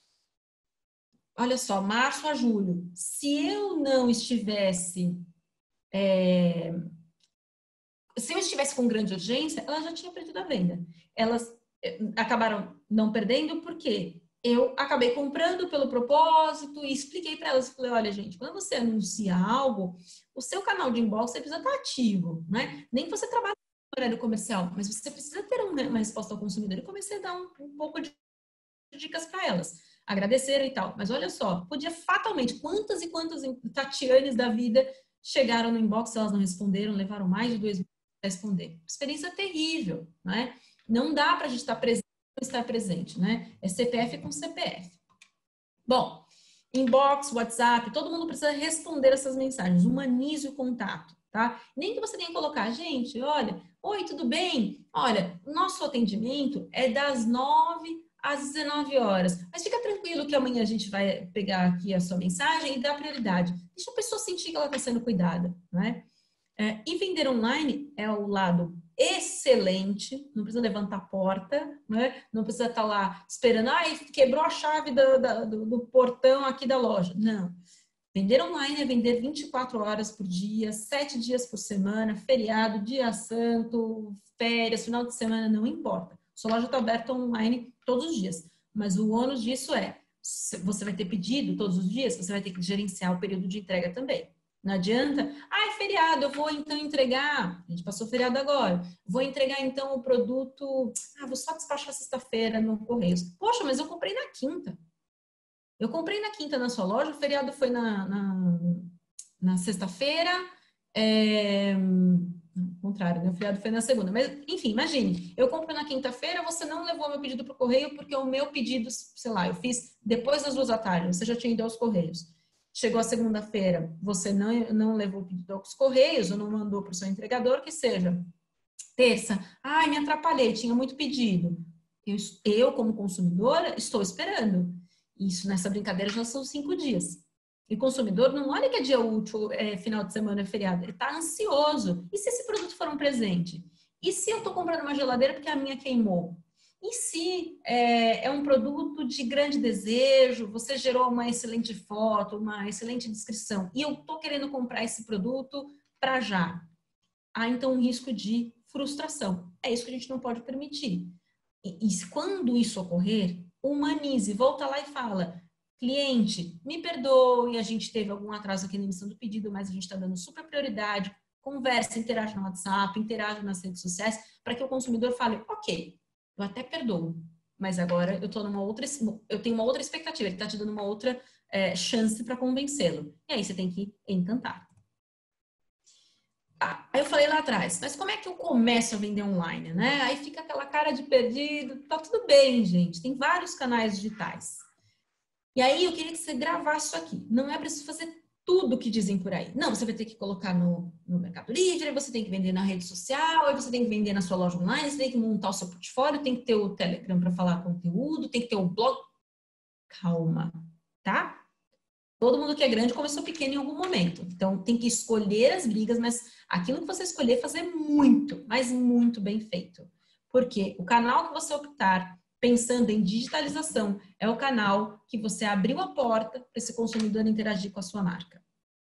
Speaker 1: Olha só, março a julho. Se eu não estivesse... É, se eu estivesse com grande urgência, ela já tinha perdido a venda. Elas acabaram não perdendo porque eu acabei comprando pelo propósito e expliquei para elas, falei, olha gente, quando você anuncia algo, o seu canal de inbox você precisa estar ativo, né? Nem que você trabalhe no horário comercial, mas você precisa ter uma resposta ao consumidor. E comecei a dar um, um pouco de dicas para elas, agradeceram e tal. Mas olha só, podia fatalmente, quantas e quantas Tatianes da vida chegaram no inbox, elas não responderam, levaram mais de dois meses para responder. Experiência terrível, né? Não dá para a gente estar presente ou estar presente, né? É C P F com C P F. Bom, inbox, WhatsApp, todo mundo precisa responder essas mensagens, humanize o contato, tá? Nem que você tenha que colocar, gente, olha, oi, tudo bem? Olha, nosso atendimento é das nove às dezenove horas, mas fica tranquilo que amanhã a gente vai pegar aqui a sua mensagem e dar prioridade. Deixa a pessoa sentir que ela está sendo cuidada, né? É, e vender online é o lado excelente, não precisa levantar a porta, né? Não precisa estar lá esperando, ai, quebrou a chave do, do, do portão aqui da loja. Não. Vender online é vender vinte e quatro horas por dia, sete dias por semana, feriado, dia santo, férias, final de semana, não importa. Sua loja está aberta online todos os dias. Mas o ônus disso é, você vai ter pedido todos os dias, você vai ter que gerenciar o período de entrega também. Não adianta, ah, é feriado, eu vou então entregar, a gente passou feriado agora, vou entregar então o produto, ah, vou só despachar sexta-feira no Correios. Poxa, mas eu comprei na quinta. Eu comprei na quinta na sua loja, o feriado foi na, na, na sexta-feira, é... Não, contrário, né? O feriado foi na segunda. Mas, enfim, imagine, eu compro na quinta-feira, você não levou meu pedido para o correio, porque o meu pedido, sei lá, eu fiz depois das duas da tarde, você já tinha ido aos correios. Chegou a segunda-feira, você não, não levou o pedido aos correios, ou não mandou para o seu entregador, que seja. Terça, ai, me atrapalhei, tinha muito pedido. Eu, eu, como consumidora, estou esperando. Isso, nessa brincadeira, já são cinco dias. E o consumidor não olha que é dia útil, é, final de semana, é feriado. Ele está ansioso. E se esse produto for um presente? E se eu estou comprando uma geladeira porque a minha queimou? E se é, é um produto de grande desejo, você gerou uma excelente foto, uma excelente descrição, e eu estou querendo comprar esse produto para já? Há, então, um risco de frustração. É isso que a gente não pode permitir. E, e quando isso ocorrer, humanize, volta lá e fala, cliente, me perdoe, a gente teve algum atraso aqui na emissão do pedido, mas a gente está dando super prioridade, conversa, interage no WhatsApp, interage nas redes sociais, para que o consumidor fale, ok, eu até perdoo, mas agora eu tô numa outra, eu tenho uma outra expectativa, ele está te dando uma outra é, chance para convencê-lo. E aí você tem que encantar. Ah, aí eu falei lá atrás, mas como é que eu começo a vender online, né? Aí fica aquela cara de perdido, tá tudo bem, gente, tem vários canais digitais. E aí eu queria que você gravasse isso aqui. Não é preciso fazer tudo que dizem por aí. Não, você vai ter que colocar no, no Mercado Livre, aí você tem que vender na rede social, aí você tem que vender na sua loja online, você tem que montar o seu portfólio, tem que ter o Telegram para falar conteúdo, tem que ter o blog. Calma, tá? Todo mundo que é grande começou pequeno em algum momento. Então, tem que escolher as brigas, mas aquilo que você escolher, fazer muito, mas muito bem feito. Porque o canal que você optar, pensando em digitalização, é o canal que você abriu a porta para esse consumidor interagir com a sua marca.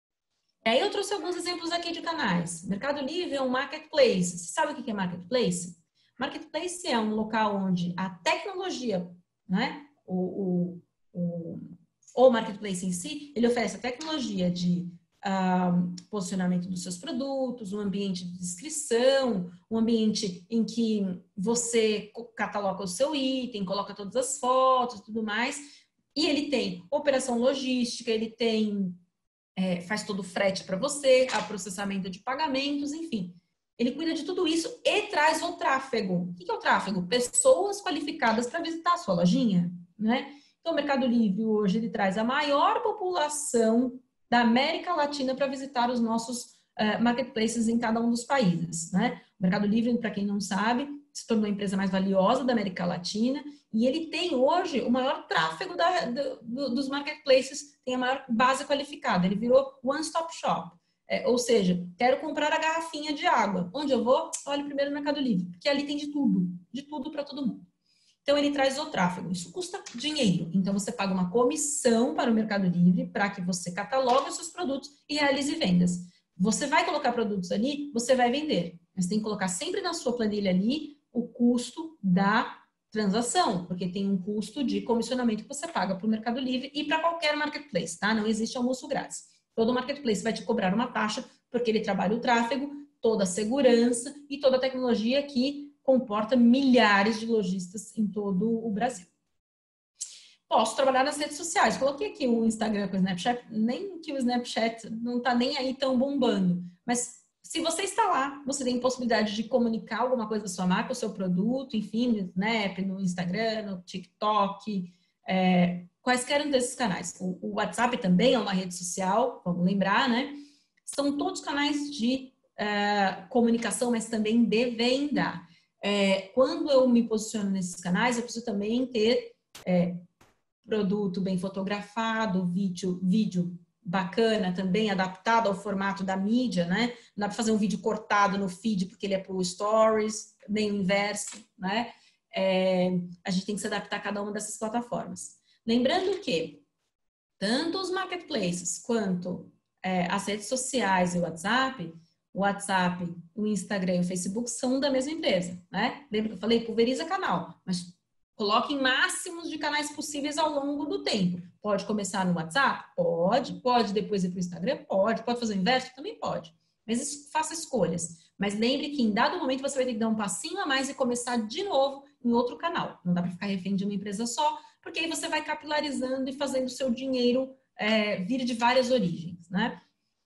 Speaker 1: E aí eu trouxe alguns exemplos aqui de canais. Mercado Livre é um marketplace. Você sabe o que é marketplace? Marketplace é um local onde a tecnologia, né, o, o, o ou o marketplace em si, ele oferece a tecnologia de uh, posicionamento dos seus produtos, um ambiente de descrição, um ambiente em que você cataloga o seu item, coloca todas as fotos e tudo mais. E ele tem operação logística, ele tem é, faz todo o frete para você, a processamento de pagamentos, enfim. Ele cuida de tudo isso e traz o tráfego. O que é o tráfego? Pessoas qualificadas para visitar a sua lojinha, né? Então, o Mercado Livre hoje ele traz a maior população da América Latina para visitar os nossos uh, marketplaces em cada um dos países, né? O Mercado Livre, para quem não sabe, se tornou a empresa mais valiosa da América Latina e ele tem hoje o maior tráfego da, do, dos marketplaces, tem a maior base qualificada. Ele virou one-stop shop. É, ou seja, quero comprar a garrafinha de água. Onde eu vou? Olhe primeiro no Mercado Livre, porque ali tem de tudo, de tudo para todo mundo. Então, ele traz o tráfego. Isso custa dinheiro. Então, você paga uma comissão para o Mercado Livre para que você catalogue os seus produtos e realize vendas. Você vai colocar produtos ali, você vai vender. Mas tem que colocar sempre na sua planilha ali o custo da transação, porque tem um custo de comissionamento que você paga para o Mercado Livre e para qualquer marketplace, tá? Não existe almoço grátis. Todo marketplace vai te cobrar uma taxa porque ele trabalha o tráfego, toda a segurança e toda a tecnologia que comporta milhares de lojistas em todo o Brasil. Posso trabalhar nas redes sociais. Coloquei aqui o Instagram com o Snapchat, nem que o Snapchat não está nem aí tão bombando. Mas se você está lá, você tem possibilidade de comunicar alguma coisa da sua marca, o seu produto, enfim, no Snap, no Instagram, no TikTok, é, quaisquer um desses canais. O, o WhatsApp também é uma rede social, vamos lembrar, né? São todos canais de uh, comunicação, mas também de venda. É, quando eu me posiciono nesses canais, eu preciso também ter é, produto bem fotografado, vídeo, vídeo bacana também, adaptado ao formato da mídia, né? Não dá para fazer um vídeo cortado no feed porque ele é para o Stories, nem o inverso, né? É, a gente tem que se adaptar a cada uma dessas plataformas. Lembrando que Tanto os marketplaces quanto é, as redes sociais e o WhatsApp, o WhatsApp, o Instagram e o Facebook são da mesma empresa, né? Lembra que eu falei? Pulveriza canal, mas coloque máximos de canais possíveis ao longo do tempo. Pode começar no WhatsApp? Pode. Pode depois ir para o Instagram? Pode. Pode fazer o inverso? Também pode. Mas faça escolhas. Mas lembre que em dado momento você vai ter que dar um passinho a mais e começar de novo em outro canal. Não dá para ficar refém de uma empresa só, porque aí você vai capilarizando e fazendo o seu dinheiro é, vir de várias origens, né?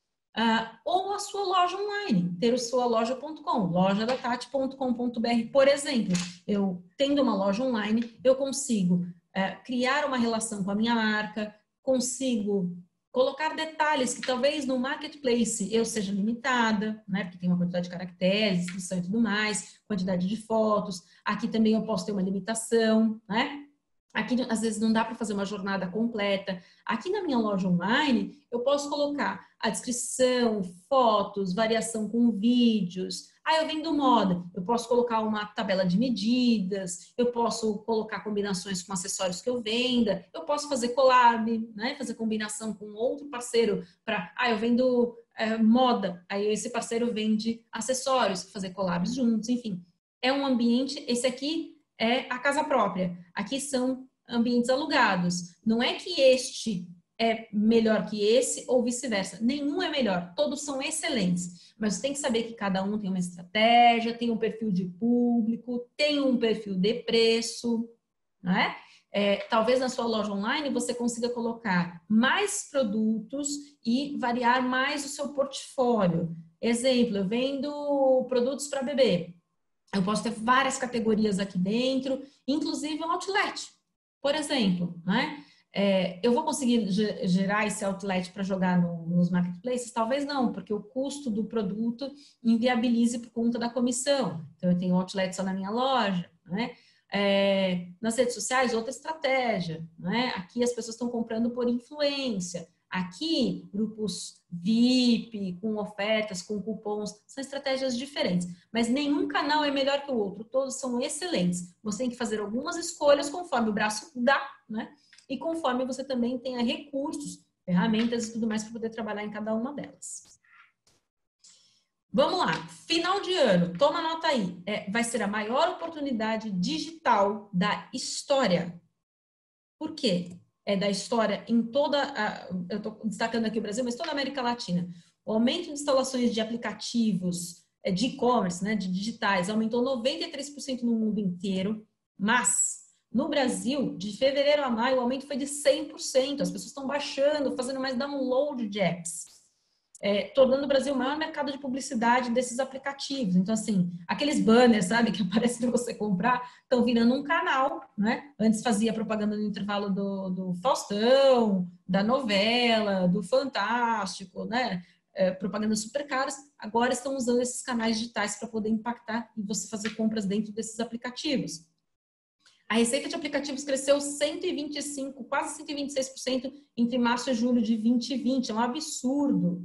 Speaker 1: Uh, ou a sua loja online, ter o sua loja ponto com, loja da tati ponto com ponto br, por exemplo. Eu, tendo uma loja online, eu consigo uh, criar uma relação com a minha marca, consigo colocar detalhes que talvez no marketplace eu seja limitada, né? Porque tem uma quantidade de caracteres, descrição e tudo mais, quantidade de fotos. Aqui também eu posso ter uma limitação, né? Aqui, às vezes, não dá para fazer uma jornada completa. Aqui na minha loja online, eu posso colocar a descrição, fotos, variação com vídeos. Ah, eu vendo moda. Eu posso colocar uma tabela de medidas, eu posso colocar combinações com acessórios que eu venda, eu posso fazer collab, né? Fazer combinação com outro parceiro para, ah, eu vendo é, moda, aí esse parceiro vende acessórios, fazer collabs juntos, enfim. É um ambiente, esse aqui é a casa própria. Aqui são ambientes alugados. Não é que este é melhor que esse ou vice-versa. Nenhum é melhor. Todos são excelentes. Mas você tem que saber que cada um tem uma estratégia, tem um perfil de público, tem um perfil de preço, não é? É, talvez na sua loja online você consiga colocar mais produtos e variar mais o seu portfólio. Exemplo, eu vendo produtos para bebê. Eu posso ter várias categorias aqui dentro, inclusive um outlet, por exemplo, né? É, eu vou conseguir gerar esse outlet para jogar no, nos marketplaces? Talvez não, porque o custo do produto inviabilize por conta da comissão. Então, eu tenho um outlet só na minha loja, né? É, nas redes sociais, outra estratégia, né? Aqui as pessoas estão comprando por influência. Aqui, grupos V I P, com ofertas, com cupons, são estratégias diferentes. Mas nenhum canal é melhor que o outro, todos são excelentes. Você tem que fazer algumas escolhas conforme o braço dá, né? E conforme você também tenha recursos, ferramentas e tudo mais para poder trabalhar em cada uma delas. Vamos lá, final de ano, toma nota aí. É, vai ser a maior oportunidade digital da história. Por quê? É da história em toda, a, eu estou destacando aqui o Brasil, mas toda a América Latina. O aumento de instalações de aplicativos de e-commerce, né, de digitais, aumentou noventa e três por cento no mundo inteiro, mas no Brasil, de fevereiro a maio, o aumento foi de cem por cento. As pessoas estão baixando, fazendo mais download de apps. É, tornando o Brasil o maior mercado de publicidade desses aplicativos. Então, assim, aqueles banners, sabe, que aparecem para você comprar, estão virando um canal, né? Antes fazia propaganda no intervalo do, do Faustão, da novela, do Fantástico, né? É, propagandas super caras, agora estão usando esses canais digitais para poder impactar e você fazer compras dentro desses aplicativos. A receita de aplicativos cresceu cento e vinte e cinco, quase cento e vinte e seis por cento entre março e julho de dois mil e vinte, é um absurdo.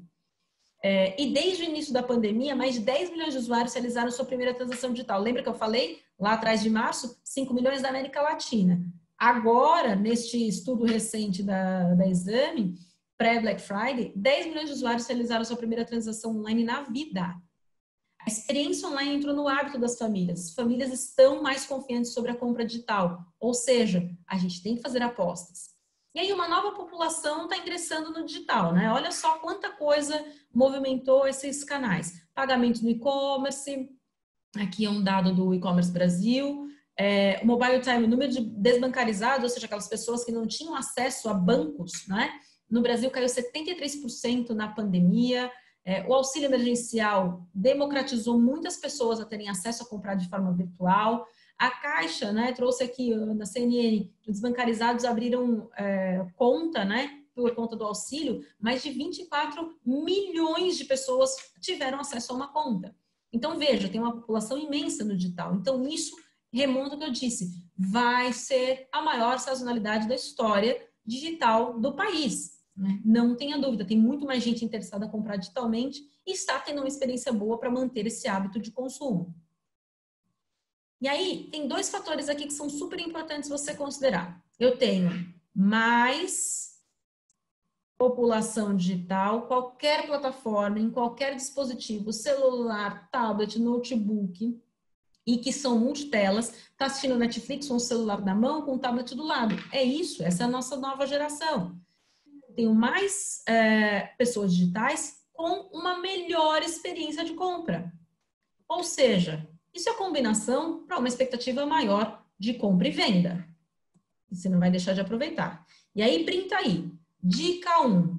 Speaker 1: É, e desde o início da pandemia, mais de dez milhões de usuários realizaram sua primeira transação digital. Lembra que eu falei lá atrás de março? cinco milhões da América Latina. Agora, neste estudo recente da, da Exame, pré-Black Friday, dez milhões de usuários realizaram sua primeira transação online na vida. A experiência online entrou no hábito das famílias. As famílias estão mais confiantes sobre a compra digital. Ou seja, a gente tem que fazer apostas. E aí uma nova população está ingressando no digital, né? Olha só quanta coisa movimentou esses canais. Pagamentos no e-commerce, aqui é um dado do e-commerce Brasil. É, o mobile time, o número de desbancarizados, ou seja, aquelas pessoas que não tinham acesso a bancos, né? No Brasil caiu setenta e três por cento na pandemia. É, o auxílio emergencial democratizou muitas pessoas a terem acesso a comprar de forma virtual. A Caixa, né, trouxe aqui na C N N, os desbancarizados abriram é, conta, né, por conta do auxílio, mais de vinte e quatro milhões de pessoas tiveram acesso a uma conta. Então, veja, tem uma população imensa no digital. Então, isso remonta ao que eu disse, vai ser a maior sazonalidade da história digital do país. Né? Não tenha dúvida, tem muito mais gente interessada em comprar digitalmente e está tendo uma experiência boa para manter esse hábito de consumo. E aí, tem dois fatores aqui que são super importantes você considerar. Eu tenho mais população digital, qualquer plataforma, em qualquer dispositivo, celular, tablet, notebook, e que são multitelas, está assistindo Netflix com o celular na mão, com o tablet do lado. É isso, essa é a nossa nova geração. Tenho mais é, pessoas digitais com uma melhor experiência de compra. Ou seja, isso é a combinação para uma expectativa maior de compra e venda. Você não vai deixar de aproveitar. E aí, printa aí. Dica um.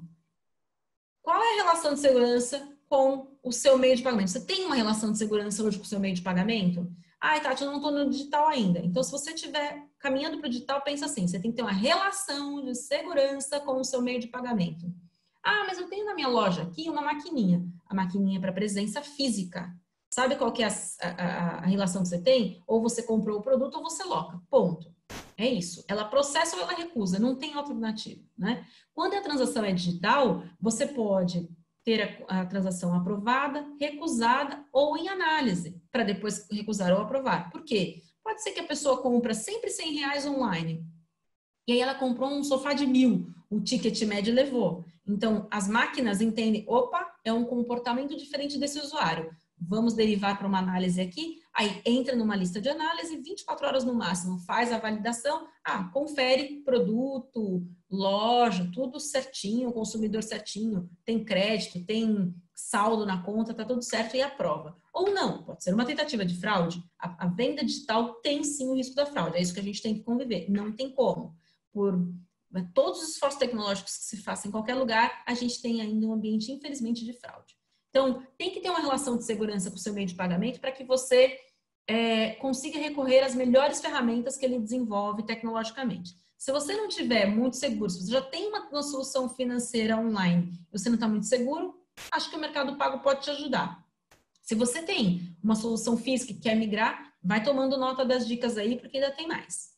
Speaker 1: Qual é a relação de segurança com o seu meio de pagamento? Você tem uma relação de segurança hoje com o seu meio de pagamento? Ai, Tati, eu não estou no digital ainda. Então, se você estiver caminhando para o digital, pensa assim, você tem que ter uma relação de segurança com o seu meio de pagamento. Ah, mas eu tenho na minha loja aqui uma maquininha. A maquininha é para presença física. Sabe qual que é a, a, a relação que você tem? Ou você comprou o produto ou você loca. Ponto. É isso. Ela processa ou ela recusa. Não tem alternativa, né? Quando a transação é digital, você pode ter a, a transação aprovada, recusada ou em análise, para depois recusar ou aprovar. Por quê? Pode ser que a pessoa compra sempre cem reais online. E aí ela comprou um sofá de mil. O ticket médio levou. Então, as máquinas entendem, opa, é um comportamento diferente desse usuário. Vamos derivar para uma análise aqui, aí entra numa lista de análise, vinte e quatro horas no máximo, faz a validação, ah, confere produto, loja, tudo certinho, consumidor certinho, tem crédito, tem saldo na conta, tá tudo certo e aprova. Ou não, pode ser uma tentativa de fraude. A, a venda digital tem sim o risco da fraude, é isso que a gente tem que conviver, não tem como. Por todos os esforços tecnológicos que se façam em qualquer lugar, a gente tem ainda um ambiente, infelizmente, de fraude. Então, tem que ter uma relação de segurança com o seu meio de pagamento para que você é, consiga recorrer às melhores ferramentas que ele desenvolve tecnologicamente. Se você não tiver muito seguro, se você já tem uma, uma solução financeira online e você não está muito seguro, acho que o Mercado Pago pode te ajudar. Se você tem uma solução física e quer migrar, vai tomando nota das dicas aí, porque ainda tem mais.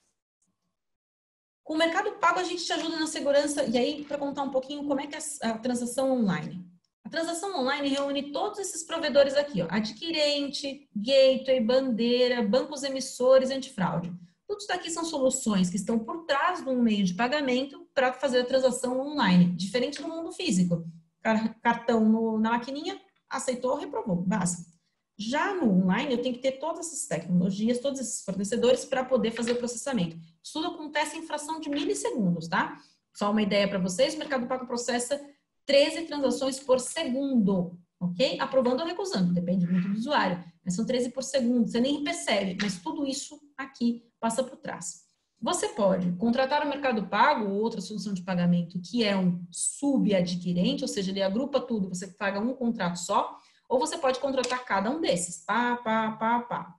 Speaker 1: Com o Mercado Pago, a gente te ajuda na segurança, e aí, para contar um pouquinho como é que é a transação online. A transação online reúne todos esses provedores aqui, ó, adquirente, gateway, bandeira, bancos emissores, antifraude. Tudo isso daqui são soluções que estão por trás de um meio de pagamento para fazer a transação online, diferente do mundo físico. Cartão no, na maquininha, aceitou, reprovou, basta. Já no online, eu tenho que ter todas essas tecnologias, todos esses fornecedores para poder fazer o processamento. Isso tudo acontece em fração de milissegundos, tá? Só uma ideia para vocês, o Mercado Pago processa treze transações por segundo, ok? Aprovando ou recusando, depende muito do usuário. Mas são treze por segundo, você nem percebe, mas tudo isso aqui passa por trás. Você pode contratar o Mercado Pago ou outra solução de pagamento que é um subadquirente, ou seja, ele agrupa tudo, você paga um contrato só, ou você pode contratar cada um desses. Pá, pá, pá, pá.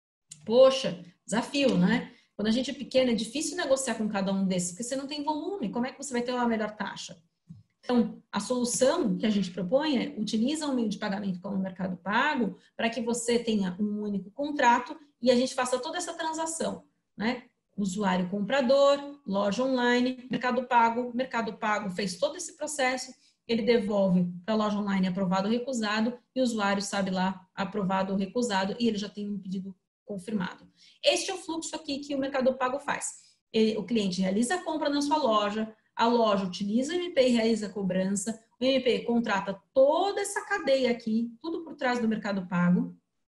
Speaker 1: Poxa, desafio, né? Quando a gente é pequeno, é difícil negociar com cada um desses, porque você não tem volume. Como é que você vai ter uma melhor taxa? Então, a solução que a gente propõe é utiliza um meio de pagamento como o Mercado Pago para que você tenha um único contrato e a gente faça toda essa transação, né? Usuário comprador, loja online, Mercado Pago, Mercado Pago fez todo esse processo, ele devolve para a loja online aprovado ou recusado e o usuário sabe lá aprovado ou recusado e ele já tem um pedido confirmado. Este é o fluxo aqui que o Mercado Pago faz. Ele, o cliente realiza a compra na sua loja, a loja utiliza o M P e realiza a cobrança, o M P contrata toda essa cadeia aqui, tudo por trás do Mercado Pago.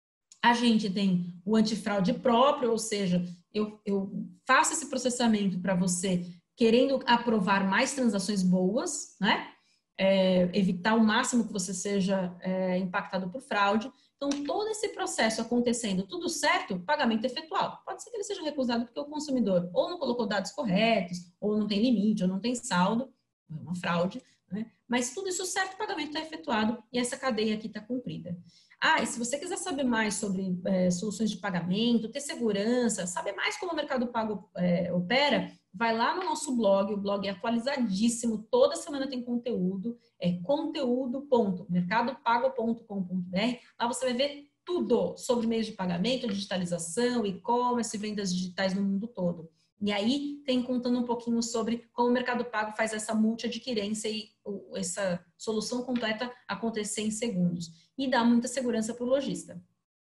Speaker 1: A gente tem o antifraude próprio, ou seja, eu, eu faço esse processamento para você querendo aprovar mais transações boas, né? É, evitar o máximo que você seja é, impactado por fraude. Então, todo esse processo acontecendo, tudo certo, pagamento efetuado. Pode ser que ele seja recusado porque o consumidor ou não colocou dados corretos, ou não tem limite, ou não tem saldo, é uma fraude, né? Mas tudo isso certo, o pagamento está efetuado e essa cadeia aqui está cumprida. Ah, e se você quiser saber mais sobre é, soluções de pagamento, ter segurança, saber mais como o Mercado Pago é, opera, vai lá no nosso blog, o blog é atualizadíssimo, toda semana tem conteúdo, é conteúdo ponto mercado pago ponto com ponto br, lá você vai ver tudo sobre meios de pagamento, digitalização, e-commerce, vendas digitais no mundo todo. E aí tem contando um pouquinho sobre como o Mercado Pago faz essa multi-adquirência e essa solução completa acontecer em segundos. E dá muita segurança para o lojista.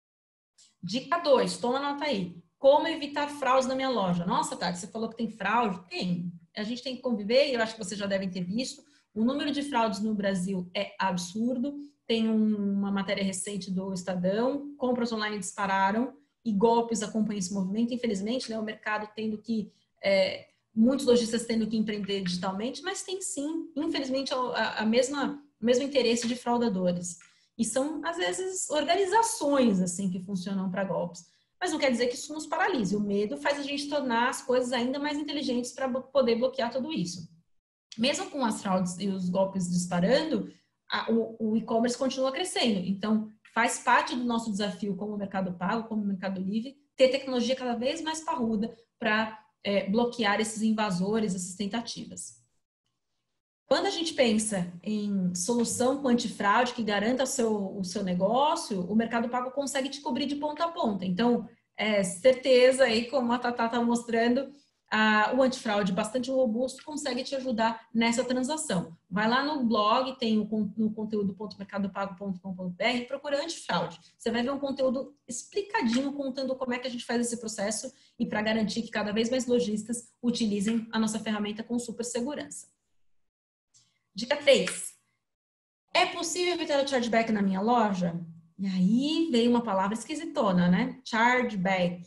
Speaker 1: Dica dois, toma nota aí. Como evitar fraudes na minha loja? Nossa, Tati, você falou que tem fraude? Tem. A gente tem que conviver, e eu acho que vocês já devem ter visto. O número de fraudes no Brasil é absurdo. Tem um, uma matéria recente do Estadão, compras online dispararam e golpes acompanham esse movimento. Infelizmente, né, o mercado tendo que, é, muitos lojistas tendo que empreender digitalmente, mas tem sim, infelizmente, a, a mesma, o mesmo interesse de fraudadores. E são, às vezes, organizações assim que funcionam para golpes. Mas não quer dizer que isso nos paralise. O medo faz a gente tornar as coisas ainda mais inteligentes para poder bloquear tudo isso. Mesmo com as fraudes e os golpes disparando, a, o, o e-commerce continua crescendo. Então, faz parte do nosso desafio como Mercado Pago, como Mercado Livre, ter tecnologia cada vez mais parruda para é, bloquear esses invasores, essas tentativas. Quando a gente pensa em solução antifraude que garanta o seu, o seu negócio, o Mercado Pago consegue te cobrir de ponta a ponta. Então, é, certeza, aí, como a Tatá está mostrando, a, o antifraude bastante robusto consegue te ajudar nessa transação. Vai lá no blog, tem o, no conteúdo ponto mercado pago ponto com ponto br, procura antifraude. Você vai ver um conteúdo explicadinho contando como é que a gente faz esse processo e para garantir que cada vez mais lojistas utilizem a nossa ferramenta com super segurança. Dica três. É possível evitar o chargeback na minha loja? E aí veio uma palavra esquisitona, né? Chargeback.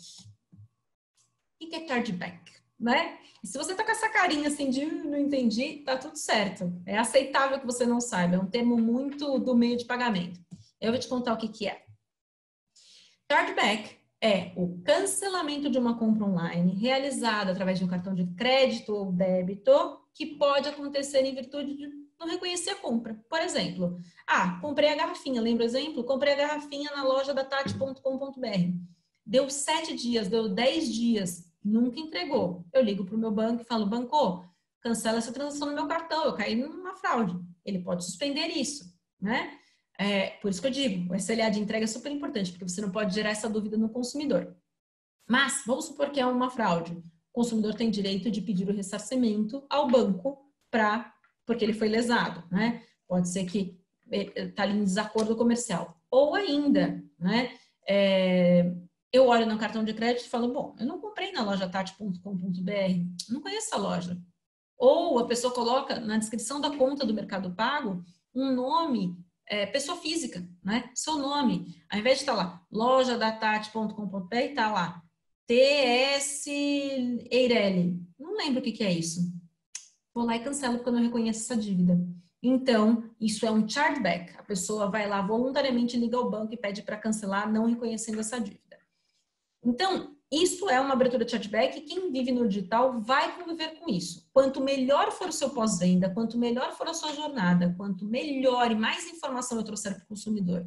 Speaker 1: O que é chargeback? Né? E se você tá com essa carinha assim de não entendi, tá tudo certo. É aceitável que você não saiba. É um termo muito do meio de pagamento. Eu vou te contar o que que é. Chargeback é o cancelamento de uma compra online realizada através de um cartão de crédito ou débito que pode acontecer em virtude de não reconhecer a compra. Por exemplo, ah, comprei a garrafinha, lembra o exemplo? Comprei a garrafinha na loja da tati ponto com ponto br. Deu sete dias, deu dez dias, nunca entregou. Eu ligo para o meu banco e falo, banco, cancela essa transação no meu cartão, eu caí numa fraude. Ele pode suspender isso, né? É, por isso que eu digo, o S L A de entrega é super importante, porque você não pode gerar essa dúvida no consumidor. Mas, vamos supor que é uma fraude. O consumidor tem direito de pedir o ressarcimento ao banco para, porque ele foi lesado, né? Pode ser que está ali em desacordo comercial. Ou ainda, né? É, eu olho no cartão de crédito e falo, bom, eu não comprei na loja tati ponto com ponto br, não conheço essa loja. Ou a pessoa coloca na descrição da conta do Mercado Pago um nome, é, pessoa física, né? Seu nome. Ao invés de estar lá, loja da tati ponto com ponto br, está lá, T S Eireli. Não lembro o que, que é isso. Vou lá e cancelo porque eu não reconheço essa dívida. Então, isso é um chargeback. A pessoa vai lá voluntariamente, liga ao banco e pede para cancelar, não reconhecendo essa dívida. Então, isso é uma abertura de chargeback e quem vive no digital vai conviver com isso. Quanto melhor for o seu pós-venda, quanto melhor for a sua jornada, quanto melhor e mais informação eu trouxer para o consumidor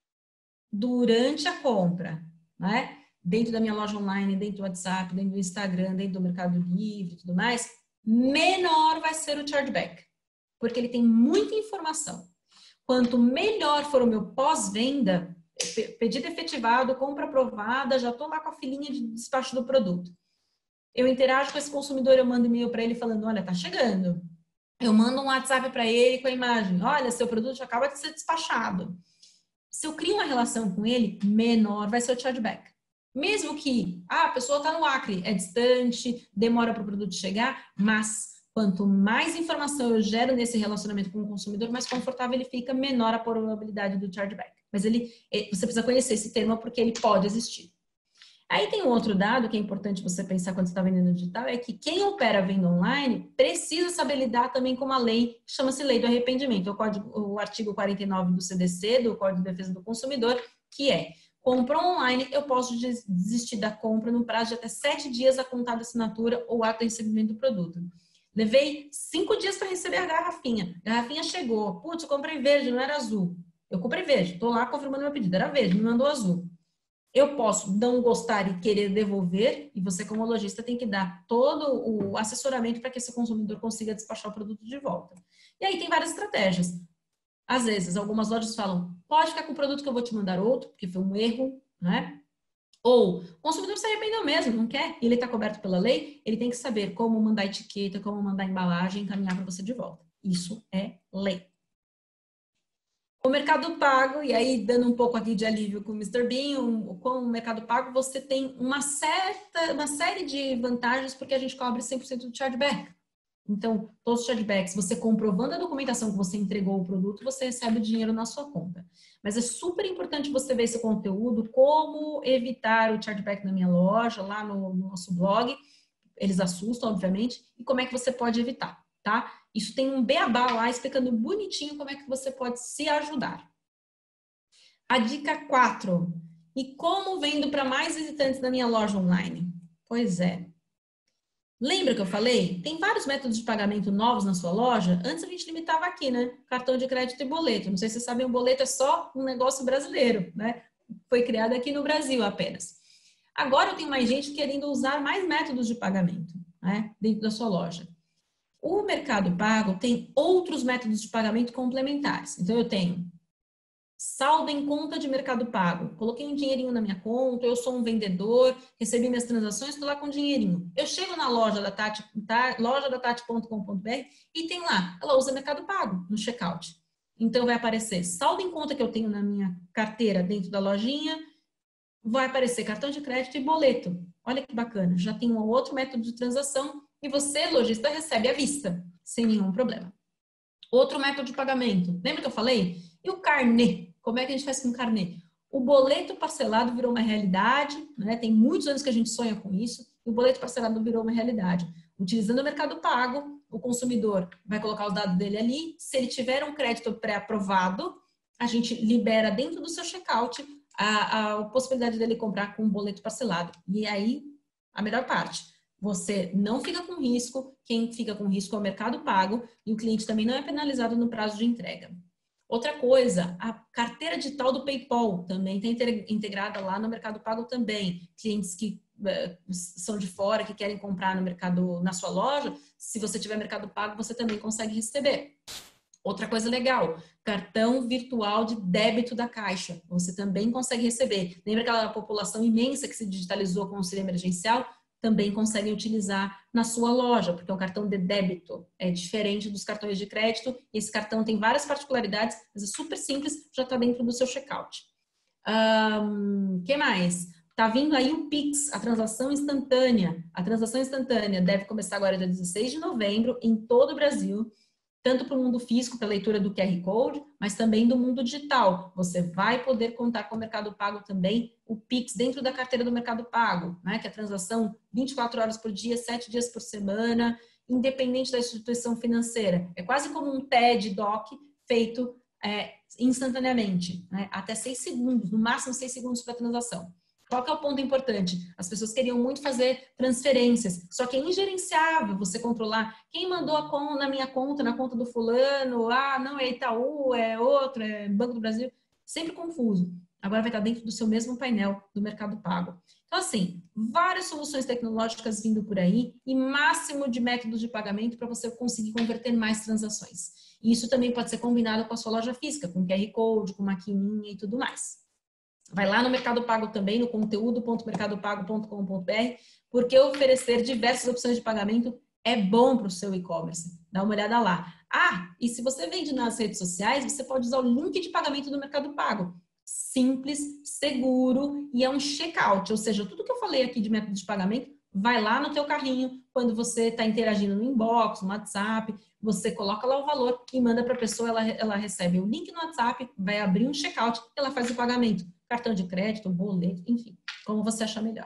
Speaker 1: durante a compra, né? Dentro da minha loja online, dentro do WhatsApp, dentro do Instagram, dentro do Mercado Livre e tudo mais, menor vai ser o chargeback, porque ele tem muita informação. Quanto melhor for o meu pós-venda, pedido efetivado, compra aprovada, já estou lá com a filinha de despacho do produto. Eu interajo com esse consumidor, eu mando e-mail para ele falando, olha, tá chegando. Eu mando um WhatsApp para ele com a imagem, olha, seu produto já acaba de ser despachado. Se eu crio uma relação com ele, menor vai ser o chargeback. Mesmo que ah, a pessoa está no Acre, é distante, demora para o produto chegar, mas quanto mais informação eu gero nesse relacionamento com o consumidor, mais confortável ele fica, menor a probabilidade do chargeback. Mas ele, você precisa conhecer esse termo porque ele pode existir. Aí tem um outro dado que é importante você pensar quando você está vendendo digital, é que quem opera a venda online precisa saber lidar também com uma lei, que chama-se Lei do Arrependimento, o, código, o artigo quarenta e nove do C D C, do Código de Defesa do Consumidor, que é, comprou online, eu posso desistir da compra no prazo de até sete dias a contar da assinatura ou ato de recebimento do produto. Levei cinco dias para receber a garrafinha. A garrafinha chegou. Putz, eu comprei verde, não era azul. Eu comprei verde. Estou lá confirmando meu pedido. Era verde, me mandou azul. Eu posso não gostar e querer devolver, e você como lojista tem que dar todo o assessoramento para que esse consumidor consiga despachar o produto de volta. E aí tem várias estratégias. Às vezes, algumas lojas falam, pode ficar com o produto que eu vou te mandar outro, porque foi um erro, né? Ou o consumidor se arrependeu mesmo, não quer, e ele está coberto pela lei, ele tem que saber como mandar etiqueta, como mandar embalagem, encaminhar para você de volta. Isso é lei. O Mercado Pago, e aí dando um pouco aqui de alívio com o mister Bean, com o Mercado Pago você tem uma certa, uma série de vantagens porque a gente cobre cem por cento do chargeback. Então, todos os chargebacks, você comprovando a documentação que você entregou o produto, você recebe o dinheiro na sua conta. Mas é super importante você ver esse conteúdo, como evitar o chargeback na minha loja, lá no, no nosso blog. Eles assustam, obviamente, e como é que você pode evitar, tá? Isso tem um beabá lá explicando bonitinho como é que você pode se ajudar. A dica quatro. E como vendo para mais visitantes na minha loja online? Pois é. Lembra que eu falei? Tem vários métodos de pagamento novos na sua loja. Antes a gente limitava aqui, né? Cartão de crédito e boleto. Não sei se vocês sabem, o boleto é só um negócio brasileiro, né? Foi criado aqui no Brasil apenas. Agora eu tenho mais gente querendo usar mais métodos de pagamento, né? Dentro da sua loja. O Mercado Pago tem outros métodos de pagamento complementares. Então eu tenho saldo em conta de Mercado Pago. Coloquei um dinheirinho na minha conta, eu sou um vendedor, recebi minhas transações, estou lá com um dinheirinho. Eu chego na loja da Tati, tá, loja da tati ponto com ponto br e tem lá, ela usa Mercado Pago no checkout. Então vai aparecer saldo em conta que eu tenho na minha carteira dentro da lojinha, vai aparecer cartão de crédito e boleto. Olha que bacana, já tem um outro método de transação e você, lojista, recebe à vista, sem nenhum problema. Outro método de pagamento, lembra que eu falei? E o carnê? Como é que a gente faz com o carnê? O boleto parcelado virou uma realidade, né? Tem muitos anos que a gente sonha com isso, e o boleto parcelado virou uma realidade. Utilizando o Mercado Pago, o consumidor vai colocar os dados dele ali, se ele tiver um crédito pré-aprovado, a gente libera dentro do seu checkout a, a possibilidade dele comprar com um boleto parcelado. E aí, a melhor parte, você não fica com risco, quem fica com risco é o Mercado Pago, e o cliente também não é penalizado no prazo de entrega. Outra coisa, a carteira digital do PayPal também está integrada lá no Mercado Pago também. Clientes que uh, são de fora, que querem comprar no mercado, na sua loja, se você tiver Mercado Pago, você também consegue receber. Outra coisa legal, cartão virtual de débito da Caixa. Você também consegue receber. Lembra aquela população imensa que se digitalizou com o auxílio emergencial? Também conseguem utilizar na sua loja, porque o cartão de débito é diferente dos cartões de crédito, e esse cartão tem várias particularidades, mas é super simples, já está dentro do seu checkout. Um, que mais? Tá vindo aí o Pix, a transação instantânea. A transação instantânea deve começar agora dia dezesseis de novembro em todo o Brasil, tanto para o mundo físico, para a leitura do Q R Code, mas também do mundo digital. Você vai poder contar com o Mercado Pago também, o Pix dentro da carteira do Mercado Pago, né? Que é a transação vinte e quatro horas por dia, sete dias por semana, independente da instituição financeira. É quase como um T E D Doc feito é, instantaneamente, né? Até seis segundos, no máximo seis segundos para a transação. Qual que é o ponto importante? As pessoas queriam muito fazer transferências, só que é ingerenciável você controlar quem mandou a conta na minha conta, na conta do fulano, ah, não, é Itaú, é outro, é Banco do Brasil, sempre confuso. Agora vai estar dentro do seu mesmo painel do Mercado Pago. Então, assim, várias soluções tecnológicas vindo por aí e máximo de métodos de pagamento para você conseguir converter mais transações. E isso também pode ser combinado com a sua loja física, com Q R Code, com maquininha e tudo mais. Vai lá no Mercado Pago também, no conteúdo ponto mercado pago ponto com ponto br, porque oferecer diversas opções de pagamento é bom para o seu e-commerce. Dá uma olhada lá. Ah, e se você vende nas redes sociais, você pode usar o link de pagamento do Mercado Pago. Simples, seguro e é um checkout, ou seja, tudo que eu falei aqui de método de pagamento, vai lá no teu carrinho, quando você está interagindo no inbox, no WhatsApp, você coloca lá o valor e manda para a pessoa, ela, ela recebe o link no WhatsApp, vai abrir um checkout, ela faz o pagamento. Cartão de crédito, boleto, enfim, como você achar melhor.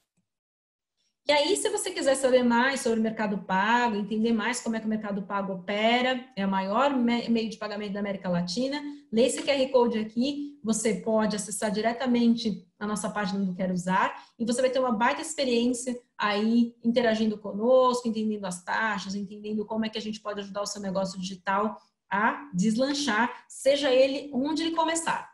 Speaker 1: E aí, se você quiser saber mais sobre o Mercado Pago, entender mais como é que o Mercado Pago opera, é o maior meio de pagamento da América Latina, lê esse Q R Code aqui, você pode acessar diretamente a nossa página do Quero Usar e você vai ter uma baita experiência aí interagindo conosco, entendendo as taxas, entendendo como é que a gente pode ajudar o seu negócio digital a deslanchar, seja ele onde ele começar.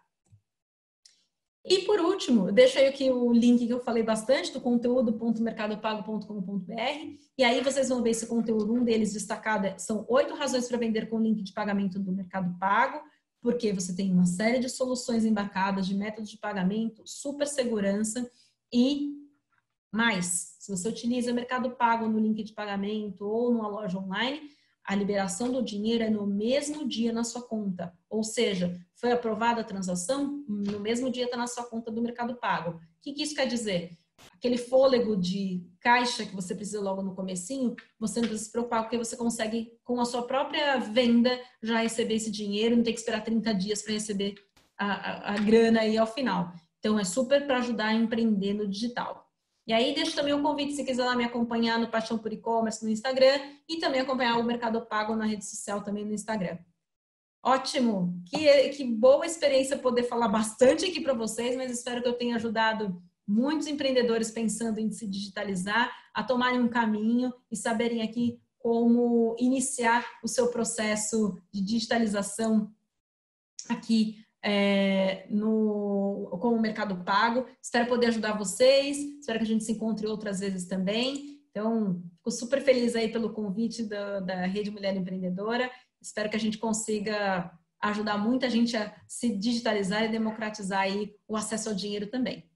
Speaker 1: E por último, deixo aí aqui o link que eu falei bastante do conteúdo ponto mercado pago ponto com ponto br e aí vocês vão ver esse conteúdo, um deles destacado são oito razões para vender com link de pagamento do Mercado Pago, porque você tem uma série de soluções embarcadas de métodos de pagamento, super segurança e mais, se você utiliza Mercado Pago no link de pagamento ou numa loja online, a liberação do dinheiro é no mesmo dia na sua conta. Ou seja, foi aprovada a transação, no mesmo dia está na sua conta do Mercado Pago. O que, que isso quer dizer? aquele fôlego de caixa que você precisa logo no comecinho, você não precisa se preocupar, porque você consegue, com a sua própria venda, já receber esse dinheiro, não tem que esperar trinta dias para receber a, a, a grana aí ao final. Então, é super para ajudar a empreender no digital. E aí, deixo também o convite, se quiser lá me acompanhar no Paixão por E-Commerce no Instagram e também acompanhar o Mercado Pago na rede social também no Instagram. Ótimo! Que, que boa experiência poder falar bastante aqui para vocês, mas espero que eu tenha ajudado muitos empreendedores pensando em se digitalizar, a tomarem um caminho e saberem aqui como iniciar o seu processo de digitalização aqui é, no, com o Mercado Pago. Espero poder ajudar vocês, espero que a gente se encontre outras vezes também. Então, fico super feliz aí pelo convite da, da Rede Mulher Empreendedora. Espero que a gente consiga ajudar muita gente a se digitalizar e democratizar aí o acesso ao dinheiro também.